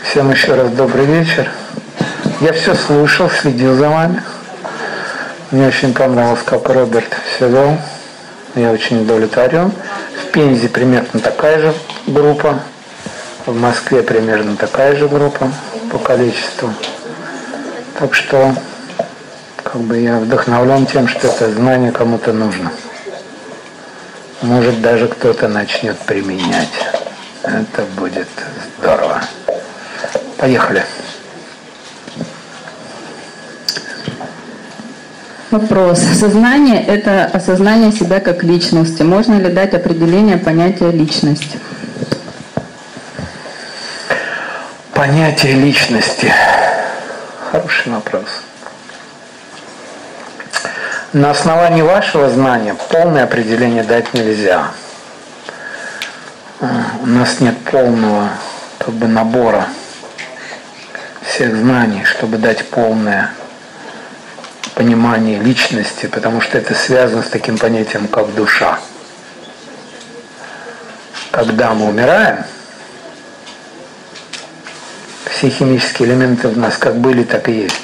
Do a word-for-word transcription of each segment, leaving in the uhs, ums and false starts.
Всем еще раз добрый вечер. Я все слушал, следил за вами. Мне очень понравилось, как Роберт все вел. Я очень удовлетворен. В Пензе примерно такая же группа. В Москве примерно такая же группа по количеству. Так что как бы я вдохновлен тем, что это знание кому-то нужно. Может, даже кто-то начнет применять. Это будет здорово. Поехали. Вопрос. Сознание – это осознание себя как личности. Можно ли дать определение понятия личность? Понятие личности. Хороший вопрос. На основании вашего знания полное определение дать нельзя. У нас нет полного как бы набора всех знаний, чтобы дать полное понимание личности, потому что это связано с таким понятием, как душа. Когда мы умираем, все химические элементы в нас как были, так и есть.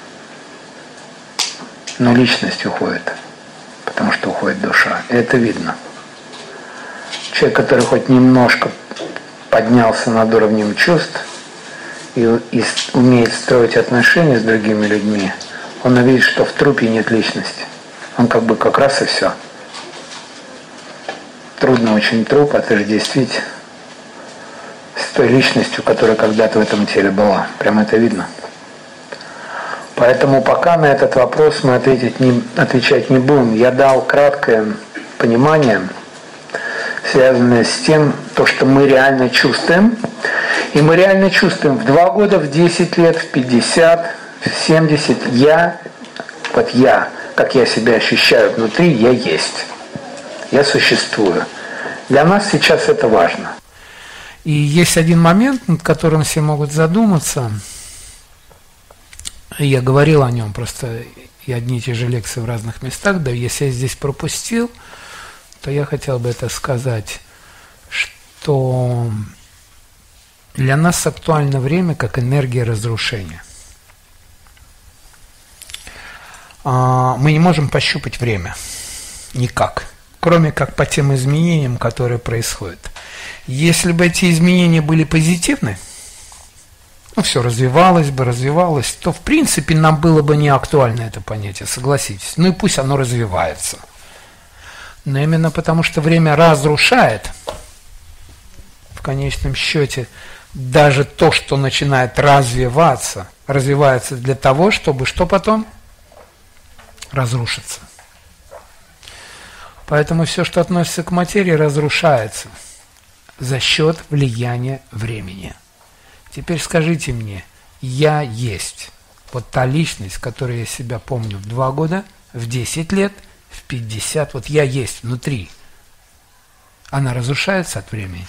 Но личность уходит, потому что уходит душа. И это видно. Человек, который хоть немножко поднялся над уровнем чувств и, и умеет строить отношения с другими людьми, он увидит, что в трупе нет личности. Он как бы как раз и все. Трудно очень труп отождествить с той личностью, которая когда-то в этом теле была. Прямо это видно. Поэтому пока на этот вопрос мы ответить не, отвечать не будем. Я дал краткое понимание, связанное с тем, то, что мы реально чувствуем. И мы реально чувствуем в два года, в десять лет, в пятьдесят, в семьдесят. Я, вот я, как я себя ощущаю внутри, я есть. Я существую. Для нас сейчас это важно. И есть один момент, над которым все могут задуматься. Я говорил о нем, просто и одни и те же лекции в разных местах, да если я здесь пропустил, то я хотел бы это сказать, что для нас актуально время как энергия разрушения. Мы не можем пощупать время никак, кроме как по тем изменениям, которые происходят. Если бы эти изменения были позитивны, ну, все развивалось бы, развивалось, то, в принципе, нам было бы не актуально это понятие, согласитесь. Ну и пусть оно развивается. Но именно потому, что время разрушает, в конечном счете, даже то, что начинает развиваться, развивается для того, чтобы что потом? Разрушиться. Поэтому все, что относится к материи, разрушается за счет влияния времени. Теперь скажите мне, я есть. Вот та личность, которую я себя помню в два года, в десять лет, в пятьдесят, вот я есть внутри. Она разрушается от времени?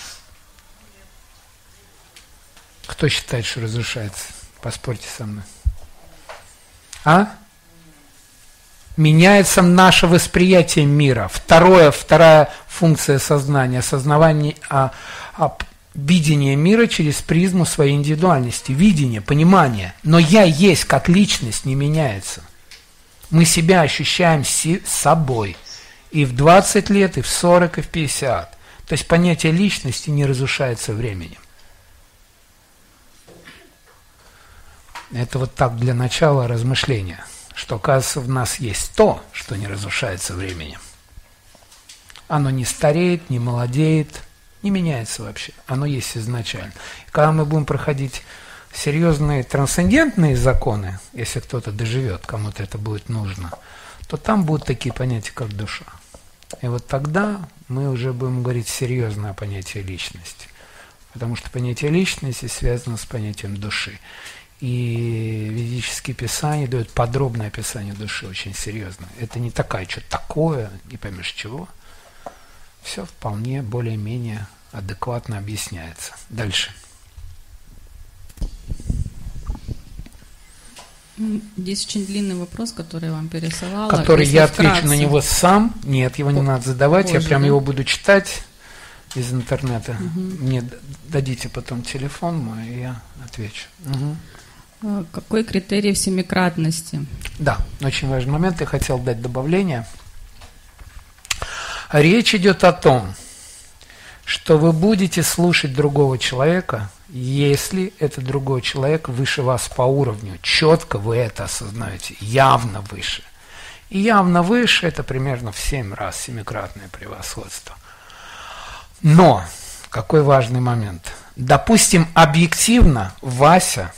Кто считает, что разрушается? Поспорьте со мной. А? Меняется наше восприятие мира. Второе, вторая функция сознания, осознавание, а, а, видение мира через призму своей индивидуальности, видение, понимание. Но я есть как личность не меняется. Мы себя ощущаем си- собой и в двадцать лет, и в сорок, и в пятьдесят. То есть понятие личности не разрушается временем. Это вот так для начала размышления, что, оказывается, в нас есть то, что не разрушается временем. Оно не стареет, не молодеет, не меняется вообще. Оно есть изначально. И когда мы будем проходить серьезные трансцендентные законы, если кто-то доживет, кому-то это будет нужно, то там будут такие понятия, как душа. И вот тогда мы уже будем говорить серьезное понятие личности. Потому что понятие личности связано с понятием души. И ведические писания дают подробное описание души, очень серьезное. Это не такая, что-то такое, не поймешь чего. Все вполне более-менее адекватно объясняется. Дальше. Здесь очень длинный вопрос, который я вам пересылала. Который Если я отвечу вкратце. на него сам. Нет, его не надо задавать, Позже, я прям да? его буду читать. из интернета. Угу. Мне дадите потом телефон мой, и я отвечу. Угу. Какой критерий в семикратности? Да, очень важный момент. Я хотел дать добавление. Речь идет о том, что вы будете слушать другого человека, если этот другой человек выше вас по уровню. Четко вы это осознаете, явно выше. И явно выше – это примерно в семь раз семикратное превосходство. Но, какой важный момент. Допустим, объективно Вася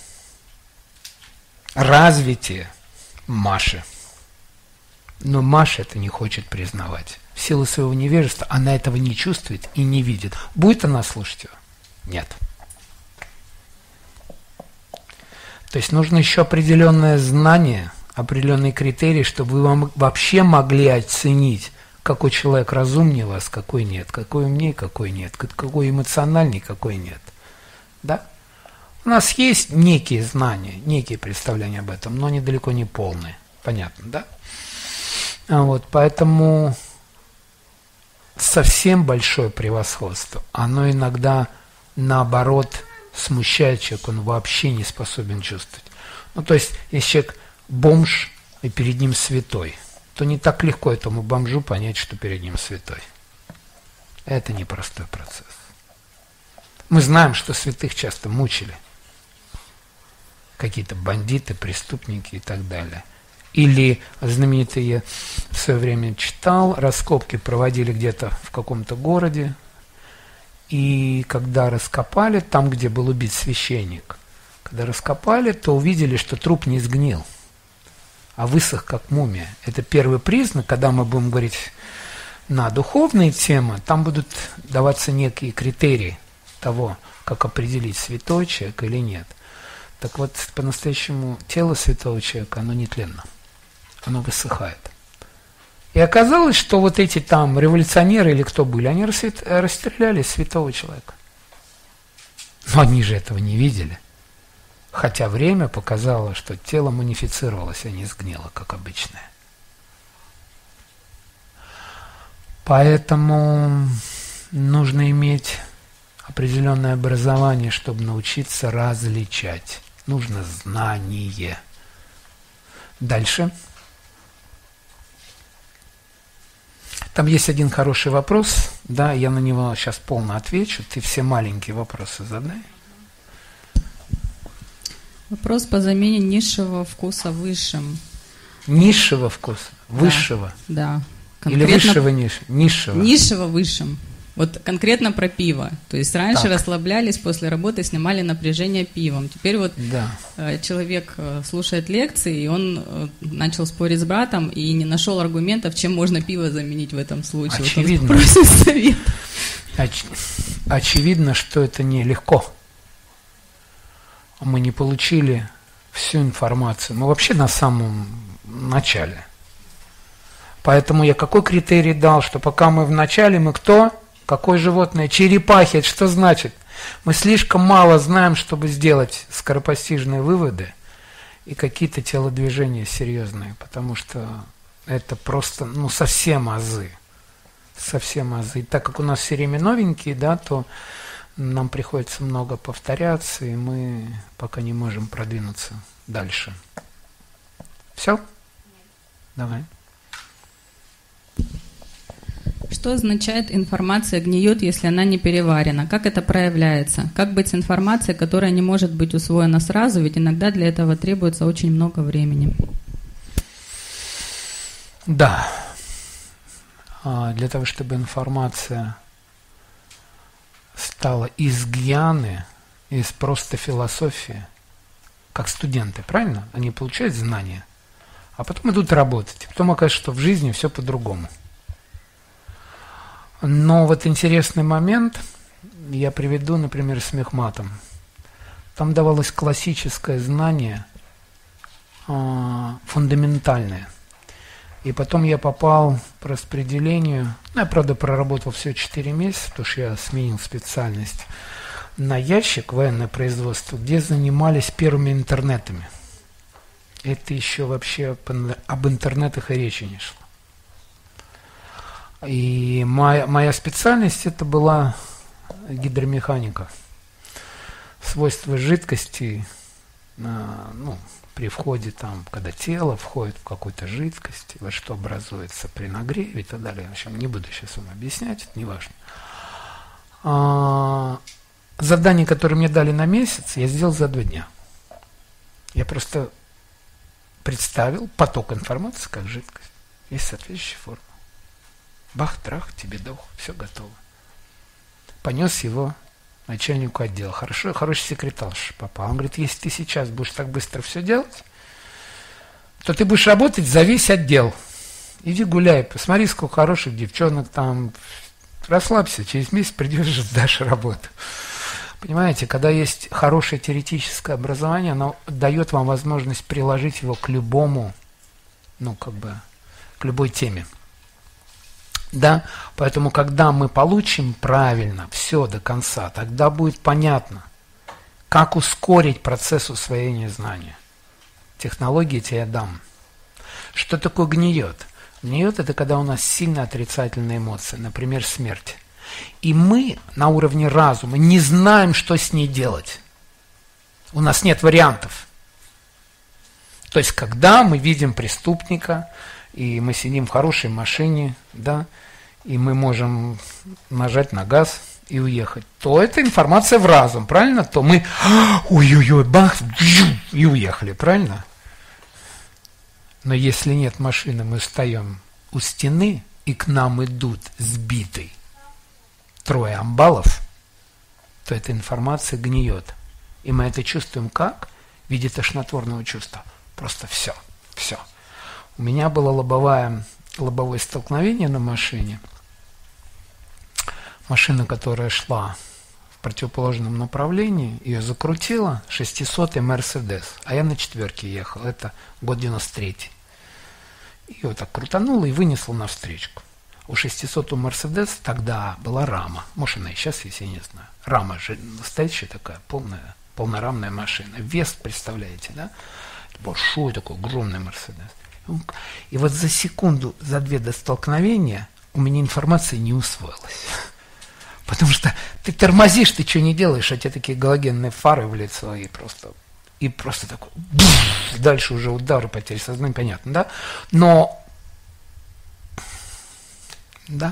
развитие Маши. Но Маша это не хочет признавать. В силу своего невежества она этого не чувствует и не видит. Будет она слушать его? Нет. То есть нужно еще определенное знание, определенные критерии, чтобы вы вам вообще могли оценить, какой человек разумнее вас, какой нет, какой умнее, какой нет, какой эмоциональней, какой нет. Да? У нас есть некие знания, некие представления об этом, но они далеко не полные. Понятно, да? Вот, поэтому совсем большое превосходство, оно иногда наоборот смущает человека, он вообще не способен чувствовать. Ну, то есть, если человек бомж и перед ним святой, то не так легко этому бомжу понять, что перед ним святой. Это непростой процесс. Мы знаем, что святых часто мучили. Какие-то бандиты, преступники и так далее. Или знаменитые, я в свое время читал, раскопки проводили где-то в каком-то городе, и когда раскопали, там, где был убит священник, когда раскопали, то увидели, что труп не сгнил, а высох как мумия. Это первый признак, когда мы будем говорить на духовные темы, там будут даваться некие критерии того, как определить, святой человек или нет. Так вот, по-настоящему тело святого человека, оно нетленно, оно высыхает. И оказалось, что вот эти там революционеры или кто были, они расстреляли святого человека. Но они же этого не видели. Хотя время показало, что тело мумифицировалось, а не сгнило, как обычное. Поэтому нужно иметь определенное образование, чтобы научиться различать. Нужно знание. Дальше. Там есть один хороший вопрос, да, я на него сейчас полно отвечу. Ты все маленькие вопросы задай. Вопрос по замене низшего вкуса высшим. Низшего вкуса? Высшего? Да. да. Или высшего, низшего? Низшего. Низшего высшим. Вот конкретно про пиво. То есть раньше так. расслаблялись после работы, снимали напряжение пивом. Теперь вот да. человек слушает лекции, и он начал спорить с братом и не нашел аргументов, чем можно пиво заменить в этом случае. Очевидно. Вот он просит совет. Оч... Очевидно, что это нелегко. Мы не получили всю информацию. Мы вообще на самом начале. Поэтому я какой критерий дал, что пока мы в начале, мы кто? Какое животное? Черепахи. Это что значит? Мы слишком мало знаем, чтобы сделать скоропостижные выводы и какие-то телодвижения серьезные, потому что это просто, ну, совсем азы. Совсем азы. И так как у нас все время новенькие, да, то нам приходится много повторяться, и мы пока не можем продвинуться дальше. Все? Давай. Что означает информация гниет, если она не переварена? Как это проявляется? Как быть с информацией, которая не может быть усвоена сразу, ведь иногда для этого требуется очень много времени? Да. Для того, чтобы информация стала из гьяны, из просто философии, как студенты, правильно? Они получают знания, а потом идут работать. Потом оказывается, что в жизни все по-другому. Но вот интересный момент, я приведу, например, с мехматом. Там давалось классическое знание, э, фундаментальное. И потом я попал по распределению, ну, я, правда, проработал всего четыре месяца, потому что я сменил специальность, на ящик военное производство, где занимались первыми интернетами. Это еще вообще об интернетах и речи не шло. И моя, моя специальность это была гидромеханика. Свойства жидкости, ну, при входе там, когда тело входит в какую-то жидкость, вот что образуется при нагреве и так далее. В общем, не буду сейчас вам объяснять, это не важно. А, задание, которое мне дали на месяц, я сделал за два дня. Я просто представил поток информации как жидкость. Есть соответствующая форма. Бах-трах, тебе дох, все готово. Понес его начальнику отдела. Хорошо, хороший секретарш попал. Он говорит, если ты сейчас будешь так быстро все делать, то ты будешь работать за весь отдел. Иди гуляй, посмотри, сколько хороших девчонок там. Расслабься, через месяц придешь, сдашь работу. Понимаете, когда есть хорошее теоретическое образование, оно дает вам возможность приложить его к любому, ну, как бы, к любой теме. Да, поэтому, когда мы получим правильно все до конца, тогда будет понятно, как ускорить процесс усвоения знания. Технологии тебе я дам. Что такое гниет? Гниет – это когда у нас сильно отрицательные эмоции, например, смерть. И мы на уровне разума не знаем, что с ней делать. У нас нет вариантов. То есть, когда мы видим преступника, и мы сидим в хорошей машине, да, и мы можем нажать на газ и уехать, то это информация в разум, правильно? То мы ой-ой-ой, бах, и уехали, правильно? Но если нет машины, мы встаем у стены, и к нам идут сбитый трое амбалов, то эта информация гниет. И мы это чувствуем как? В виде тошнотворного чувства. Просто все, все. У меня было лобовое, лобовое столкновение на машине. Машина, которая шла в противоположном направлении, ее закрутила, шестисотый Мерседес, а я на четверке ехал, это год девяносто третий. Ее так крутануло и вынесло навстречку. У шестисотого Мерседес тогда была рама, может она и сейчас есть, я не знаю. Рама же настоящая такая, полная, полнорамная машина. Вес, представляете, да? Большой такой, огромный Мерседес. И вот за секунду, за две до столкновения у меня информация не усвоилась. Потому что ты тормозишь, ты что не делаешь, а тебе такие галогенные фары в лицо, и просто, и просто такой, дальше уже удары, потери сознания, понятно, да? Но, да,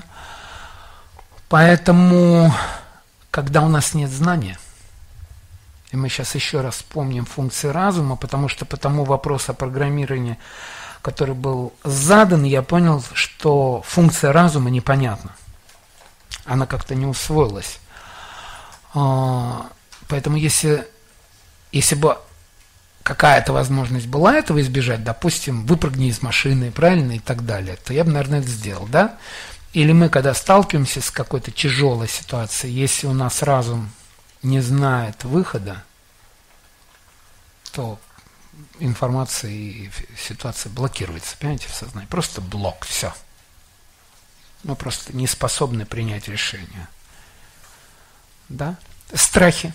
поэтому, когда у нас нет знания, и мы сейчас еще раз вспомним функции разума, потому что по тому вопросу о программировании, который был задан, я понял, что функция разума непонятна. Она как-то не усвоилась. Поэтому если, если бы какая-то возможность была этого избежать, допустим, выпрыгни из машины, правильно, и так далее, то я бы, наверное, это сделал, да? Или мы, когда сталкиваемся с какой-то тяжелой ситуацией, если у нас разум не знает выхода, то информация и ситуация блокируется, понимаете, в сознании. Просто блок, все. Мы просто не способны принять решение. Да? Страхи.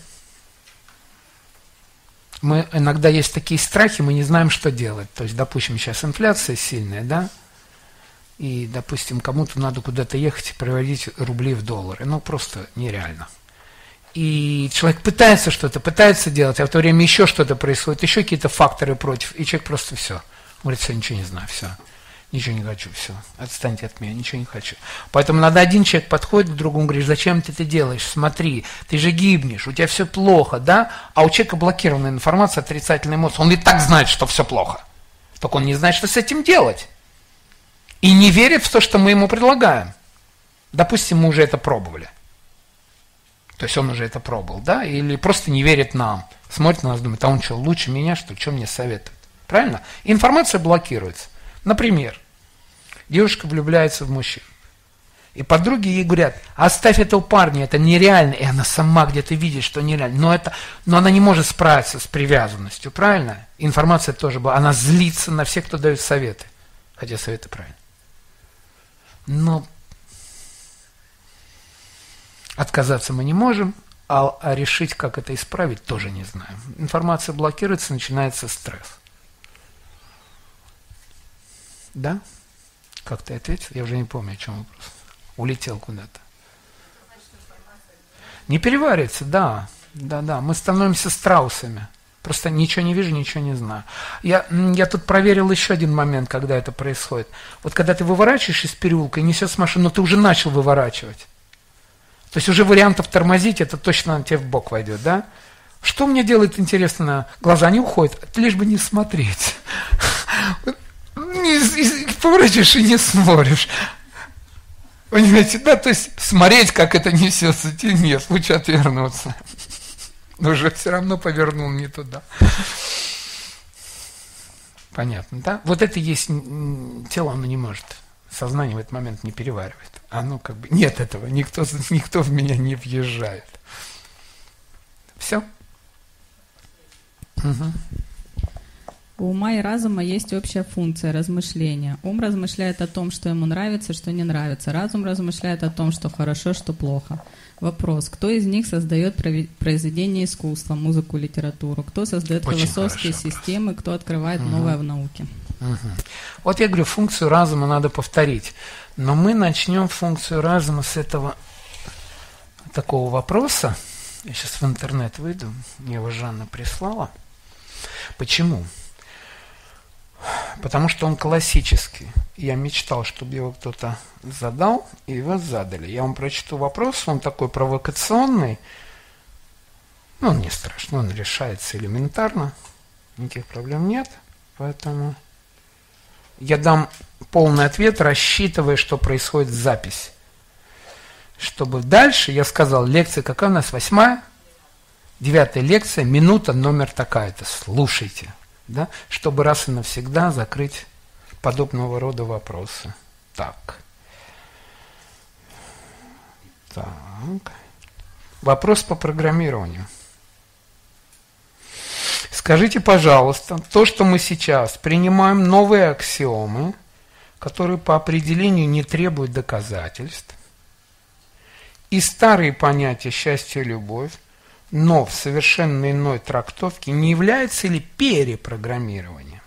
Мы, иногда есть такие страхи, мы не знаем, что делать. То есть, допустим, сейчас инфляция сильная, да? И, допустим, кому-то надо куда-то ехать и переводить рубли в доллары. Ну, просто нереально. И человек пытается что-то, пытается делать, а в то время еще что-то происходит, еще какие-то факторы против, и человек просто все. Говорит, все, ничего не знаю, все. Ничего не хочу, все, отстаньте от меня, ничего не хочу. Поэтому надо один человек подходит к другому, говорит, зачем ты это делаешь, смотри, ты же гибнешь, у тебя все плохо, да? А у человека блокированная информация, отрицательные эмоции, он и так знает, что все плохо. Только он не знает, что с этим делать. И не верит в то, что мы ему предлагаем. Допустим, мы уже это пробовали. То есть он уже это пробовал, да? Или просто не верит нам. Смотрит на нас, думает, а он что, лучше меня, что ли, что мне советует? Правильно? Информация блокируется. Например, девушка влюбляется в мужчину. И подруги ей говорят, оставь этого парня, это нереально. И она сама где-то видит, что нереально. Но, это, но она не может справиться с привязанностью, правильно? Информация тоже была. Она злится на всех, кто дает советы. Хотя советы правильно. Но отказаться мы не можем, а, а решить, как это исправить, тоже не знаем. Информация блокируется, начинается стресс. Да? Как ты ответил? Я уже не помню, о чем вопрос. улетел куда-то. Не переваривается, да, да, да. Мы становимся страусами. Просто ничего не вижу, ничего не знаю. Я, я тут проверил еще один момент, когда это происходит. Вот когда ты выворачиваешь из переулка и несешь машину, но ты уже начал выворачивать. То есть уже вариантов тормозить, это точно тебе в бок войдет, да? Что мне делает интересно? Глаза не уходят, лишь бы не смотреть. Поворачиваешь и не смотришь. Понимаете, да? То есть смотреть, как это несется, тебе нет, лучше отвернуться. Но уже все равно повернул не туда. Понятно, да? Вот это есть тело, оно не может. Сознание в этот момент не переваривает. Оно как бы, нет этого, никто, никто в меня не въезжает. Все? Угу. У ума и разума есть общая функция размышления. Ум размышляет о том, что ему нравится, что не нравится. Разум размышляет о том, что хорошо, что плохо. Вопрос, кто из них создает произведение искусства, музыку, литературу, кто создает Очень философские хорошо, системы, кто открывает угу. новое в науке. Угу. Вот я говорю, функцию разума надо повторить. Но мы начнем функцию разума с этого такого вопроса. Я сейчас в интернет выйду, мне его Жанна прислала. Почему? Потому что он классический. Я мечтал, чтобы его кто-то задал, и его задали. Я вам прочту вопрос, он такой провокационный. Ну, он не страшный, он решается элементарно. Никаких проблем нет. Поэтому я дам полный ответ, рассчитывая, что происходит запись. Чтобы дальше, я сказал, лекция какая у нас? Восьмая? Девятая лекция, минута, номер такая-то. Слушайте. Да? Чтобы раз и навсегда закрыть подобного рода вопросы. Так. Так. Вопрос по программированию. Скажите, пожалуйста, то, что мы сейчас принимаем новые аксиомы, которые по определению не требуют доказательств, и старые понятия счастья и любовь, но в совершенно иной трактовке, не является ли перепрограммирование?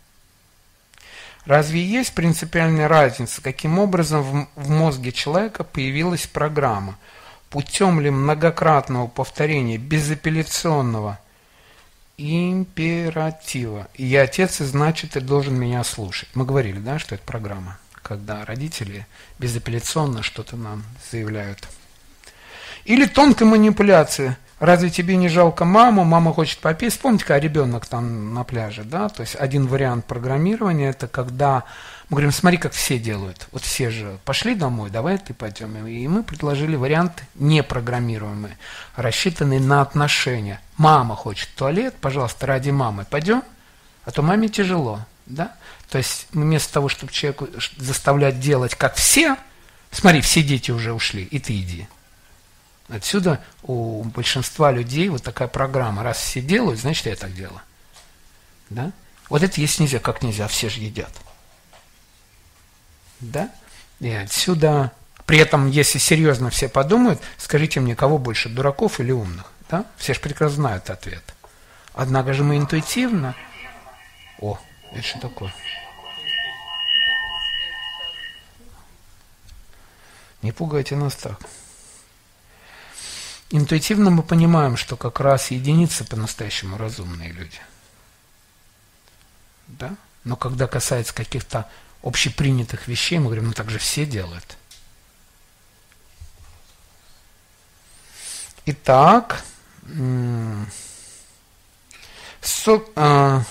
Разве есть принципиальная разница, каким образом в, в мозге человека появилась программа? Путем ли многократного повторения безапелляционного императива? Я отец, и значит, ты должен меня слушать. Мы говорили, да, что это программа, когда родители безапелляционно что-то нам заявляют. Или тонкая манипуляция. Разве тебе не жалко маму? Мама хочет попить. Вспомните, как ребенок там на пляже, да? То есть один вариант программирования – это когда мы говорим, смотри, как все делают. Вот все же пошли домой, давай ты пойдем. И мы предложили вариант непрограммируемый, рассчитанный на отношения. Мама хочет в туалет, пожалуйста, ради мамы пойдем, а то маме тяжело, да? То есть вместо того, чтобы человеку заставлять делать как все, смотри, все дети уже ушли, и ты иди. Отсюда у большинства людей вот такая программа. Раз все делают, значит, я так делаю. Да? Вот это есть нельзя, как нельзя, все же едят. Да? И отсюда, при этом, если серьезно все подумают, скажите мне, кого больше, дураков или умных? Да? Все же прекрасно знают ответ. Однако же мы интуитивно... О, это что такое? Не пугайте нас так. Интуитивно мы понимаем, что как раз единицы по-настоящему разумные люди. Да? Но когда касается каких-то общепринятых вещей, мы говорим, ну так же все делают. Итак, со, э,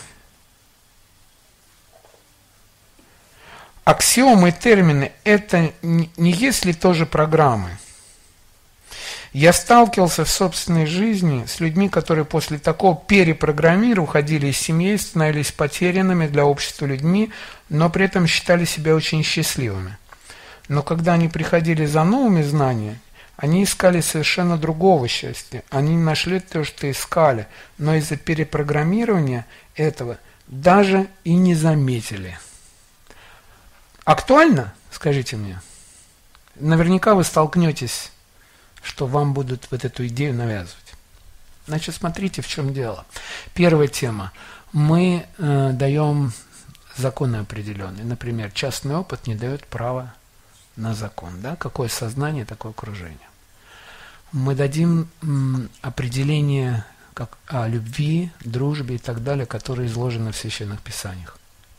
аксиомы и термины – это не, не есть ли тоже программы? Я сталкивался в собственной жизни с людьми, которые после такого перепрограммирования уходили из семьи, становились потерянными для общества людьми, но при этом считали себя очень счастливыми. Но когда они приходили за новыми знаниями, они искали совершенно другого счастья. Они не нашли то, что искали, но из-за перепрограммирования этого даже и не заметили. Актуально? Скажите мне. Наверняка вы столкнетесь, что вам будут вот эту идею навязывать. Значит, смотрите, в чем дело. Первая тема. Мы э, даем законы определенные. Например, частный опыт не дает права на закон. Да? Какое сознание, такое окружение. Мы дадим м, определение как о любви, дружбе и так далее, которые изложены в Священных Писаниях.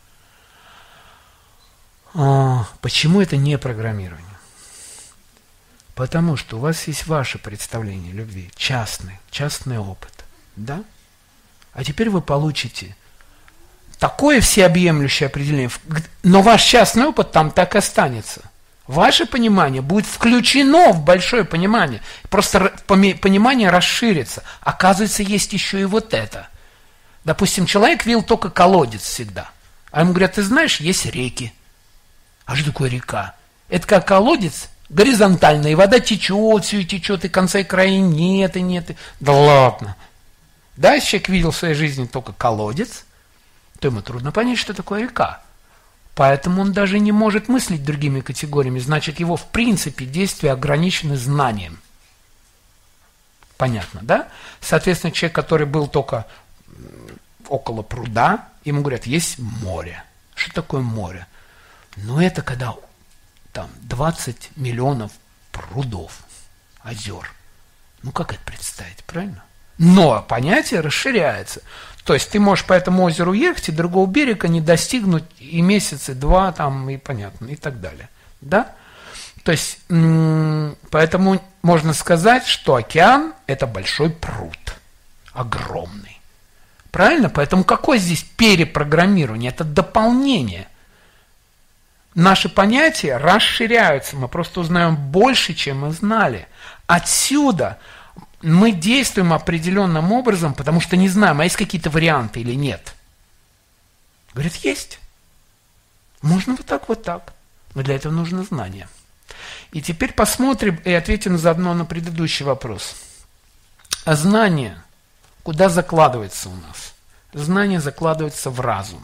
А, почему это не программирование? Потому что у вас есть ваше представление любви, частный, частный опыт. Да? А теперь вы получите такое всеобъемлющее определение, но ваш частный опыт там так и останется. Ваше понимание будет включено в большое понимание. Просто понимание расширится. Оказывается, есть еще и вот это. Допустим, человек видел только колодец всегда. А ему говорят, ты знаешь, есть реки. А что такое река? Это как колодец горизонтальный, и вода течет, все и течет, и конца и края нет, и нет. И... Да ладно. Да, если человек видел в своей жизни только колодец, то ему трудно понять, что такое река. Поэтому он даже не может мыслить другими категориями. Значит, его в принципе действия ограничены знанием. Понятно, да? Соответственно, человек, который был только около пруда, ему говорят, есть море. Что такое море? Ну, это когда там двадцать миллионов прудов, озер. Ну, как это представить, правильно? Но понятие расширяется. То есть ты можешь по этому озеру ехать, и другого берега не достигнуть и месяца, два, там, и понятно, и так далее. Да? То есть, м- поэтому можно сказать, что океан – это большой пруд, огромный. Правильно? Поэтому какое здесь перепрограммирование? Это дополнение. Наши понятия расширяются, мы просто узнаем больше, чем мы знали. Отсюда мы действуем определенным образом, потому что не знаем, а есть какие-то варианты или нет. Говорит, есть. Можно вот так, вот так. Но для этого нужно знание. И теперь посмотрим и ответим заодно на предыдущий вопрос. А знание куда закладывается у нас? Знание закладывается в разум.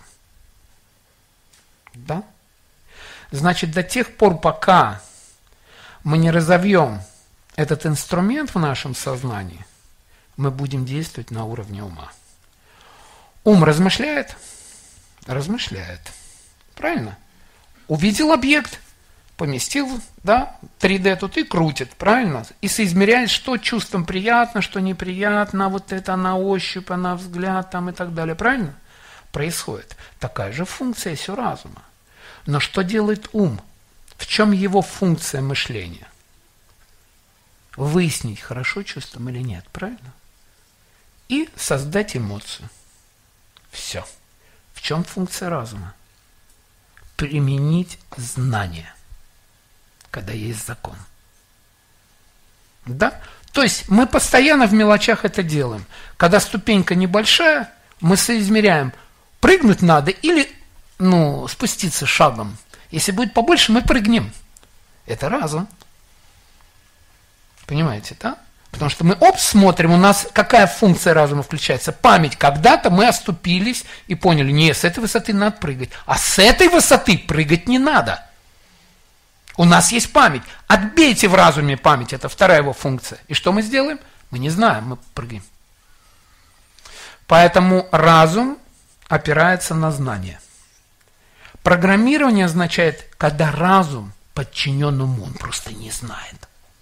Да? Значит, до тех пор, пока мы не разовьем этот инструмент в нашем сознании, мы будем действовать на уровне ума. Ум размышляет? Размышляет. Правильно? Увидел объект, поместил, да, три дэ тут и крутит, правильно? И соизмеряет, что чувством приятно, что неприятно, вот это на ощупь, на взгляд там и так далее, правильно? Происходит. Такая же функция есть у разума. Но что делает ум? В чем его функция мышления? Выяснить, хорошо чувством или нет, правильно? И создать эмоцию. Все. В чем функция разума? Применить знание, когда есть закон. Да? То есть мы постоянно в мелочах это делаем. Когда ступенька небольшая, мы соизмеряем, прыгнуть надо или ну, спуститься шагом. Если будет побольше, мы прыгнем. Это разум. Понимаете, да? Потому что мы, оп, смотрим, у нас какая функция разума включается? Память. Когда-то мы оступились и поняли, не, с этой высоты надо прыгать. А с этой высоты прыгать не надо. У нас есть память. Отбейте в разуме память, это вторая его функция. И что мы сделаем? Мы не знаем, мы прыгаем. Поэтому разум опирается на знание. Программирование означает, когда разум подчинен уму, он просто не знает.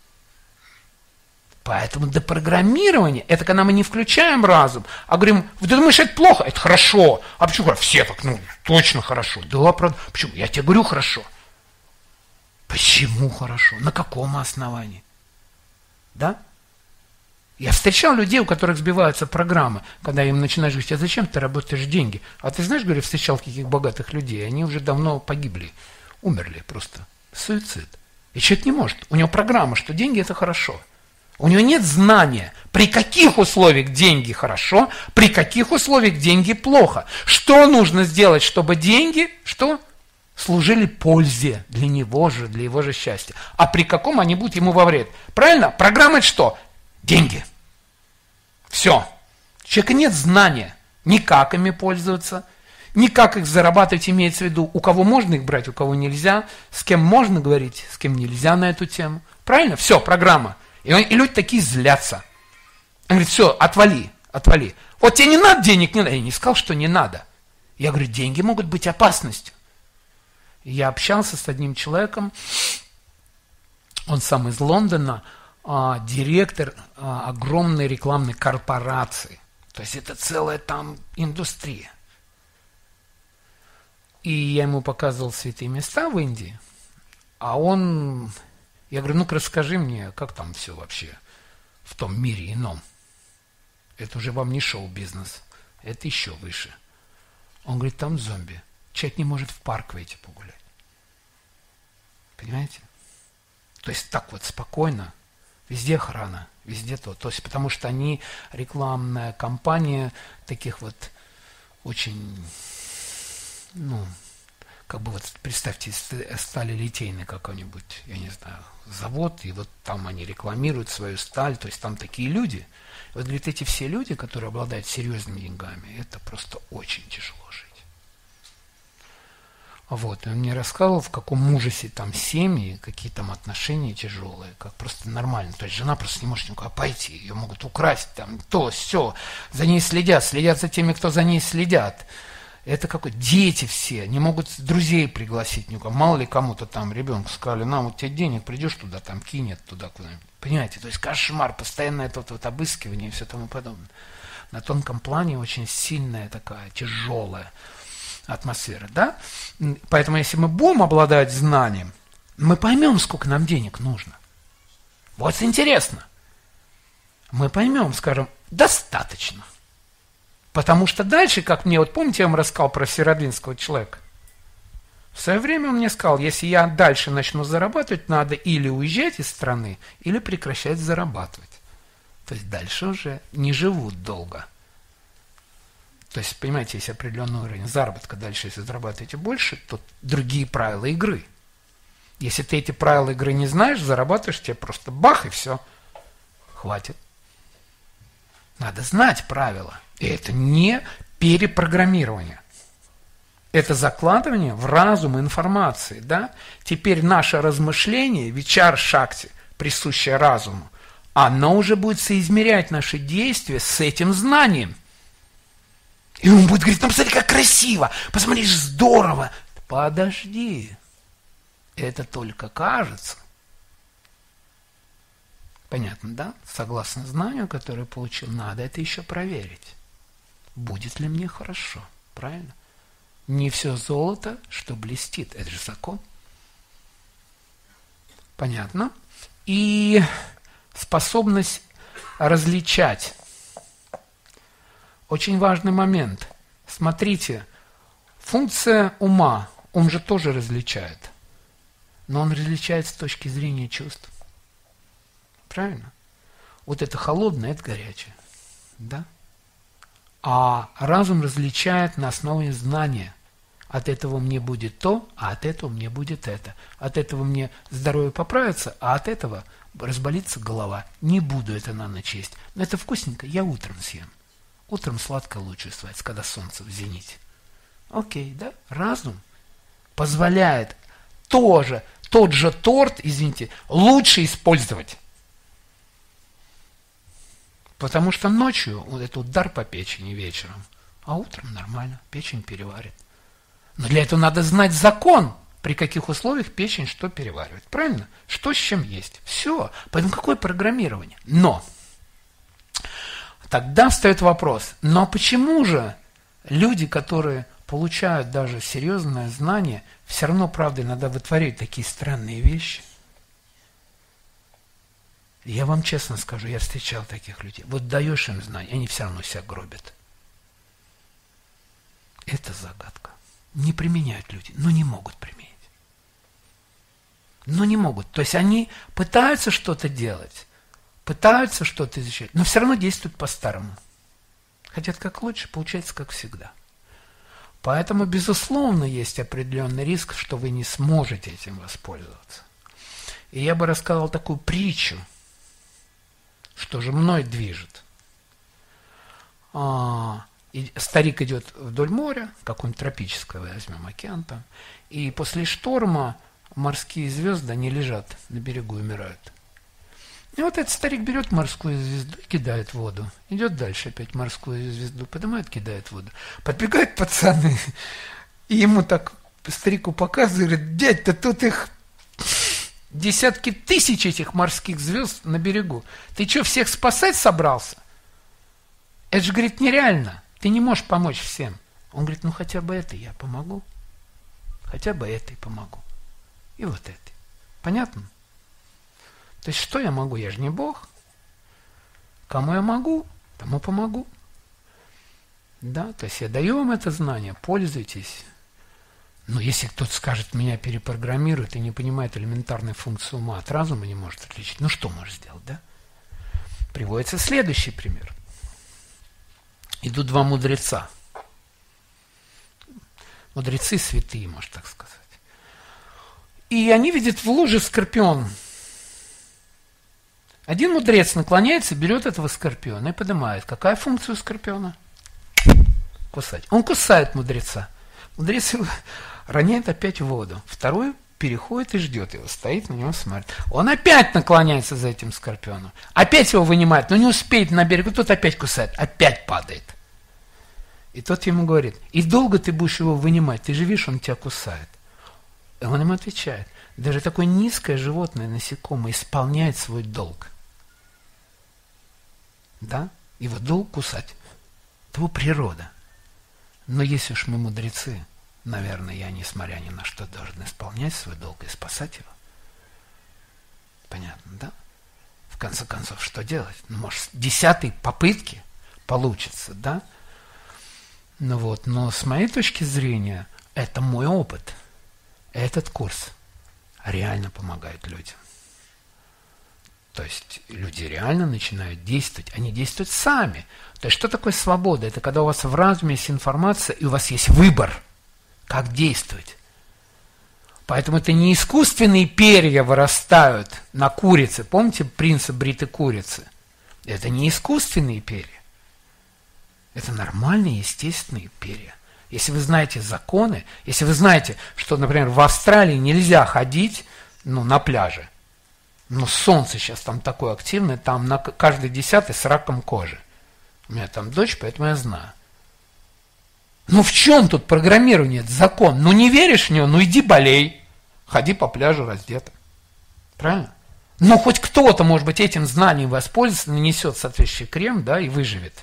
Поэтому депрограммирование – это когда мы не включаем разум, а говорим, ты думаешь, это плохо? Это хорошо. А почему? Все так, ну, точно хорошо. Да, правда. Почему? Я тебе говорю хорошо. Почему хорошо? На каком основании? Да? Я встречал людей, у которых сбиваются программы, когда им начинаешь говорить, а зачем ты работаешь деньги? А ты знаешь, говорю, встречал каких богатых людей, они уже давно погибли, умерли просто. Суицид. И человек не может. У него программа, что деньги – это хорошо. У него нет знания, при каких условиях деньги хорошо, при каких условиях деньги плохо. Что нужно сделать, чтобы деньги, что? Служили пользе для него же, для его же счастья. А при каком они будут ему во вред? Правильно? Программа – это что? Деньги. Все. У человека нет знания, ни как ими пользоваться, ни как их зарабатывать, имеется в виду, у кого можно их брать, у кого нельзя, с кем можно говорить, с кем нельзя на эту тему. Правильно? Все, программа. И, он, и люди такие злятся. Он говорит, все, отвали, отвали. Вот тебе не надо денег, не надо. Я не сказал, что не надо. Я говорю, деньги могут быть опасностью. И я общался с одним человеком, Он сам из Лондона, а, директор а, огромной рекламной корпорации. То есть это целая там индустрия. И я ему показывал святые места в Индии, а он... Я говорю, ну-ка расскажи мне, как там все вообще в том мире ином. Это уже вам не шоу-бизнес, это еще выше. Он говорит, там зомби. Человек не может в парк выйти погулять. Понимаете? То есть так вот спокойно, везде охрана, везде то. То есть потому что они рекламная кампания таких вот очень, ну, как бы вот представьте, стали литейный какой-нибудь, я не знаю, завод, и вот там они рекламируют свою сталь, то есть там такие люди. И вот, говорит, эти все люди, которые обладают серьезными деньгами, это просто очень тяжело жить. Вот, и он мне рассказывал, в каком ужасе там семьи, какие там отношения тяжелые, как просто нормально. То есть жена просто не может никуда пойти, ее могут украсть, там, то, все, за ней следят, следят за теми, кто за ней следят. Это какой дети все, не могут друзей пригласить никого. Мало ли кому-то там ребенку сказали, на, вот тебе денег, придешь туда, там кинет туда куда-нибудь. Понимаете, то есть кошмар, постоянно это вот, вот обыскивание и все тому подобное. На тонком плане очень сильная такая, тяжелая атмосфера, да? Поэтому если мы будем обладать знанием, мы поймем, сколько нам денег нужно. Вот интересно. Мы поймем, скажем, достаточно. Потому что дальше, как мне, вот помните, я вам рассказал про северодвинского человека? В свое время он мне сказал, если я дальше начну зарабатывать, надо или уезжать из страны, или прекращать зарабатывать. То есть дальше уже не живут долго. То есть, понимаете, есть определенный уровень заработка. Дальше, если зарабатываете больше, то другие правила игры. Если ты эти правила игры не знаешь, зарабатываешь, тебе просто бах, и все. Хватит. Надо знать правила. И это не перепрограммирование. Это закладывание в разум информации. Да? Теперь наше размышление, вичар-шакти, присущее разуму, оно уже будет соизмерять наши действия с этим знанием. И он будет говорить, ну посмотри, как красиво, посмотри, здорово. Подожди, это только кажется. Понятно, да? Согласно знанию, которое получил, надо это еще проверить. Будет ли мне хорошо, правильно? Не все золото, что блестит, это же закон. Понятно? И способность различать. Очень важный момент. Смотрите, функция ума, ум же тоже различает. Но он различает с точки зрения чувств. Правильно? Вот это холодное, это горячее. Да? А разум различает на основе знания. От этого мне будет то, а от этого мне будет это. От этого мне здоровье поправится, а от этого разболится голова. Не буду это на ночь есть. Но это вкусненько, я утром съем. Утром сладко лучше спать, когда солнце в зените. Окей, да? Разум позволяет тоже, тот же торт, извините, лучше использовать. Потому что ночью вот это удар по печени вечером, а утром нормально, печень переварит. Но для этого надо знать закон, при каких условиях печень что переваривает. Правильно? Что с чем есть. Все. Поэтому какое программирование? Но тогда встает вопрос, но почему же люди, которые получают даже серьезное знание, все равно, правда, иногда вытворяют такие странные вещи? Я вам честно скажу, я встречал таких людей. Вот даешь им знания, они все равно себя гробят. Это загадка. Не применяют люди, но не могут применить. Но не могут. То есть они пытаются что-то делать, пытаются что-то изучать, но все равно действуют по-старому. Хотят как лучше, получается как всегда. Поэтому, безусловно, есть определенный риск, что вы не сможете этим воспользоваться. И я бы рассказал такую притчу, что же мной движет. А, и старик идет вдоль моря, какое-нибудь тропическое, возьмем океан там, и после шторма морские звезды, они лежат на берегу и умирают. И вот этот старик берет морскую звезду и кидает в воду. Идет дальше опять морскую звезду, поднимает, кидает в воду. Подбегают пацаны, и ему так, старику показывают, говорит, дядь, да тут их Десятки тысяч этих морских звезд на берегу. Ты что, всех спасать собрался? Это же, говорит, нереально. Ты не можешь помочь всем. Он говорит, ну хотя бы этой я помогу. Хотя бы этой помогу. И вот этой. Понятно? То есть что я могу? Я же не Бог. Кому я могу, тому помогу. Да, то есть я даю вам это знание, пользуйтесь. Но если кто-то скажет, меня перепрограммирует и не понимает элементарной функции ума от разума, не может отличить, ну что можешь сделать, да? Приводится следующий пример. Идут два мудреца. Мудрецы святые, можно так сказать. И они видят в луже скорпион. Один мудрец наклоняется, берет этого скорпиона и поднимает. Какая функция у скорпиона? Кусать. Он кусает мудреца. Мудрец его роняет опять в воду. Второй переходит и ждет его. Стоит на него, смотрит. Он опять наклоняется за этим скорпионом. Опять его вынимает, но не успеет на берегу. Тот опять кусает. Опять падает. И тот ему говорит, и долго ты будешь его вынимать? Ты же видишь, он тебя кусает. И он ему отвечает, даже такое низкое животное, насекомое, исполняет свой долг. Да? Его долг кусать. Это его природа. Но если уж мы мудрецы, наверное, я, несмотря ни на что, должен исполнять свой долг и спасать его. Понятно, да? В конце концов, что делать? Ну, может, с десятой попытки получится, да? Ну вот, но с моей точки зрения, это мой опыт. Этот курс реально помогает людям. То есть люди реально начинают действовать, они действуют сами. То есть что такое свобода? Это когда у вас в разуме есть информация, и у вас есть выбор, как действовать. Поэтому это не искусственные перья вырастают на курице. Помните принцип бритой курицы? Это не искусственные перья. Это нормальные, естественные перья. Если вы знаете законы, если вы знаете, что, например, в Австралии нельзя ходить, ну, на пляже, но солнце сейчас там такое активное, там на каждый десятый с раком кожи. У меня там дочь, поэтому я знаю. Ну в чем тут программирование, это закон? Ну не веришь в него, ну иди болей, ходи по пляжу раздетым. Правильно? Ну хоть кто-то, может быть, этим знанием воспользуется, нанесет соответствующий крем, да, и выживет.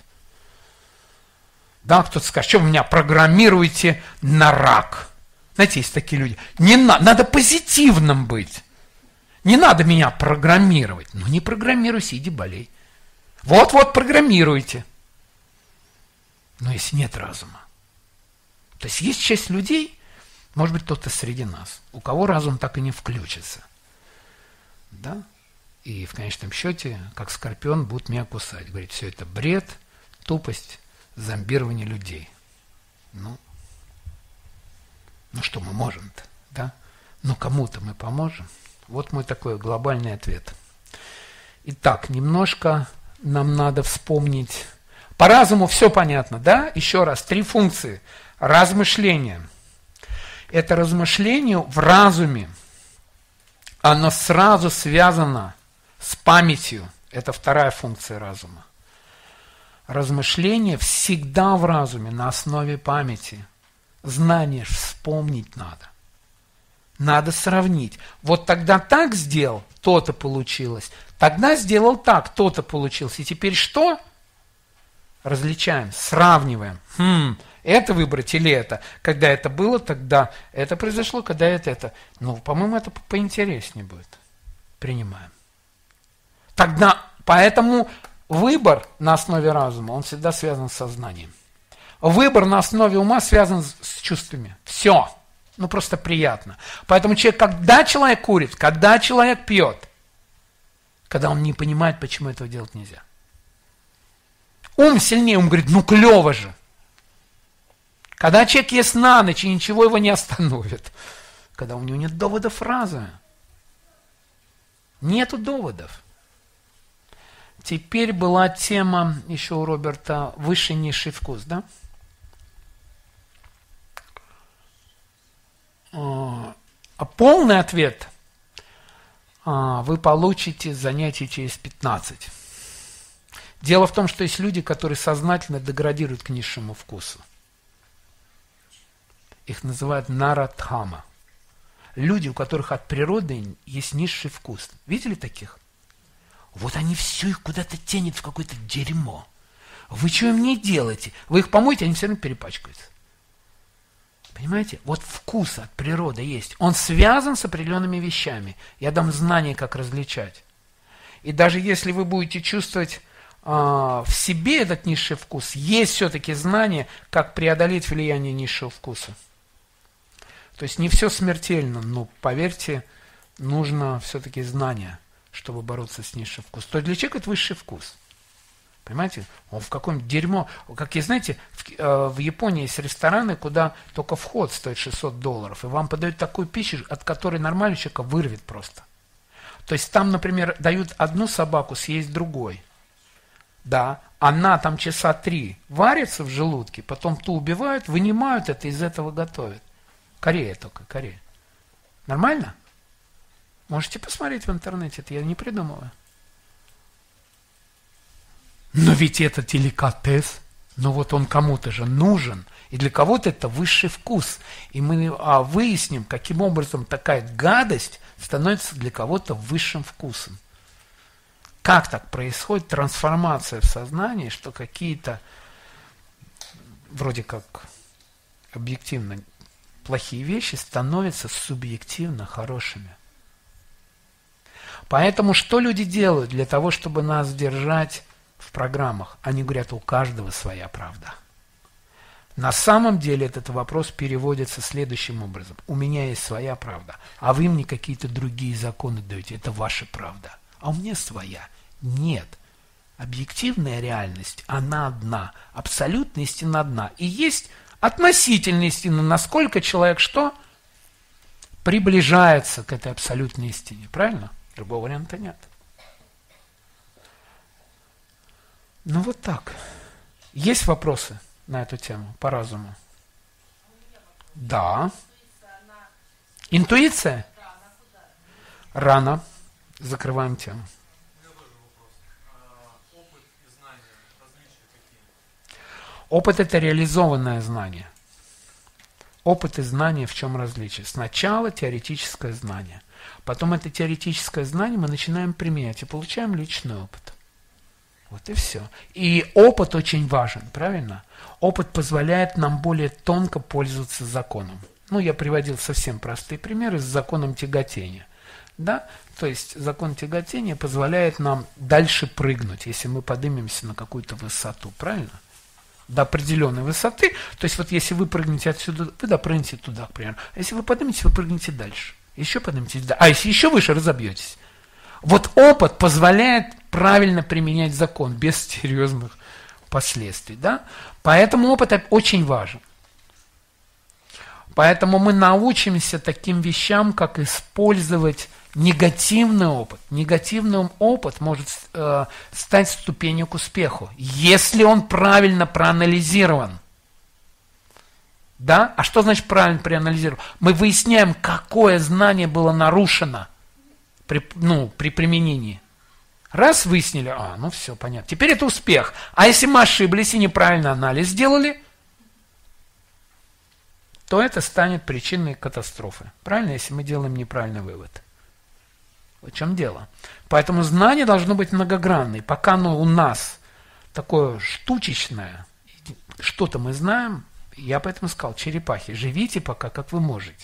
Да, кто-то скажет, что вы меня программируете на рак. Знаете, есть такие люди. Не надо, надо позитивным быть. Не надо меня программировать. Ну не программируйся, иди болей. Вот-вот программируйте. Но если нет разума. То есть есть часть людей, может быть, кто-то среди нас, у кого разум так и не включится. Да? И в конечном счете, как скорпион, будут меня кусать. Говорит, все это бред, тупость, зомбирование людей. Ну, ну что мы можем-то, да? Ну кому-то мы поможем. Вот мой такой глобальный ответ. Итак, немножко нам надо вспомнить. По разуму все понятно, да? Еще раз, три функции. Размышление. Это размышление в разуме. Оно сразу связано с памятью. Это вторая функция разума. Размышление всегда в разуме, на основе памяти. Знание вспомнить надо. Надо сравнить. Вот тогда так сделал, то-то получилось. Тогда сделал так, то-то получилось. И теперь что? Различаем, сравниваем. Хм, это выбрать или это? Когда это было, тогда это произошло, когда это это. Ну, по-моему, это поинтереснее будет. Принимаем. Тогда, поэтому выбор на основе разума, он всегда связан с сознанием. Выбор на основе ума связан с чувствами. Все. Ну, просто приятно. Поэтому человек, когда человек курит, когда человек пьет, когда он не понимает, почему этого делать нельзя. Ум сильнее, ум говорит, ну клево же. Когда человек ест на ночь, и ничего его не остановит. Когда у него нет доводов разума. Нету доводов. Теперь была тема еще у Роберта «Высший низший вкус», да? А полный ответ вы получите занятие через пятнадцать. Дело в том, что есть люди, которые сознательно деградируют к низшему вкусу. Их называют нарадхама. люди, у которых от природы есть низший вкус. Видели таких? Вот они все их куда-то тянет в какое-то дерьмо. Вы что им не делаете? Вы их помоете, они все равно перепачкаются. Понимаете? Вот вкус от природы есть. Он связан с определенными вещами. Я дам знания, как различать. И даже если вы будете чувствовать э, в себе этот низший вкус, есть все-таки знание, как преодолеть влияние низшего вкуса. То есть не все смертельно, но поверьте, нужно все-таки знание, чтобы бороться с низшим вкусом. То есть для человека это высший вкус. Понимаете? Он в каком дерьмо. Как и знаете, в, э, в Японии есть рестораны, куда только вход стоит шестьсот долларов. И вам подают такую пищу, от которой нормальный человека вырвет просто. То есть там, например, дают одну собаку съесть другой. Да, она там часа три варится в желудке, потом ту убивают, вынимают это, из этого готовят. Корея только, Корея. Нормально? Можете посмотреть в интернете, это я не придумываю. Но ведь это деликатес, но вот он кому-то же нужен, и для кого-то это высший вкус. И мы а, выясним, каким образом такая гадость становится для кого-то высшим вкусом. Как так происходит трансформация в сознании, что какие-то вроде как объективно плохие вещи становятся субъективно хорошими. Поэтому что люди делают для того, чтобы нас держать в программах? Они говорят, у каждого своя правда. На самом деле этот вопрос переводится следующим образом. У меня есть своя правда, а вы мне какие-то другие законы даете. Это ваша правда. А у меня своя. Нет. Объективная реальность, она одна. Абсолютная истина одна. И есть относительная истина, насколько человек что? Приближается к этой абсолютной истине. Правильно? Другого варианта нет. Ну вот так. Есть вопросы на эту тему по разуму? Да. Интуиция? Рано. Закрываем тему. Опыт – это реализованное знание. Опыт и знание в чем различие? Сначала теоретическое знание. Потом это теоретическое знание мы начинаем применять и получаем личный опыт. Вот и все. И опыт очень важен, правильно? Опыт позволяет нам более тонко пользоваться законом. Ну, я приводил совсем простые примеры с законом тяготения. Да? То есть закон тяготения позволяет нам дальше прыгнуть, если мы поднимемся на какую-то высоту, правильно? До определенной высоты. То есть вот если вы прыгнете отсюда, вы допрыгнете туда, примерно. А если вы подниметесь, вы прыгнете дальше. Еще подниметесь, да. А если еще выше, разобьетесь. Вот опыт позволяет правильно применять закон без серьезных последствий. Да? Поэтому опыт очень важен. Поэтому мы научимся таким вещам, как использовать негативный опыт. Негативный опыт может э, стать ступенью к успеху, если он правильно проанализирован. Да? А что значит правильно проанализирован? Мы выясняем, какое знание было нарушено при, ну, при применении. Раз выяснили, а, ну все, понятно. Теперь это успех. А если мы ошиблись и неправильно анализ сделали, то это станет причиной катастрофы. Правильно, если мы делаем неправильный вывод. В чем дело? Поэтому знание должно быть многогранное. Пока оно у нас такое штучечное, что-то мы знаем, я поэтому сказал, черепахи, живите пока, как вы можете.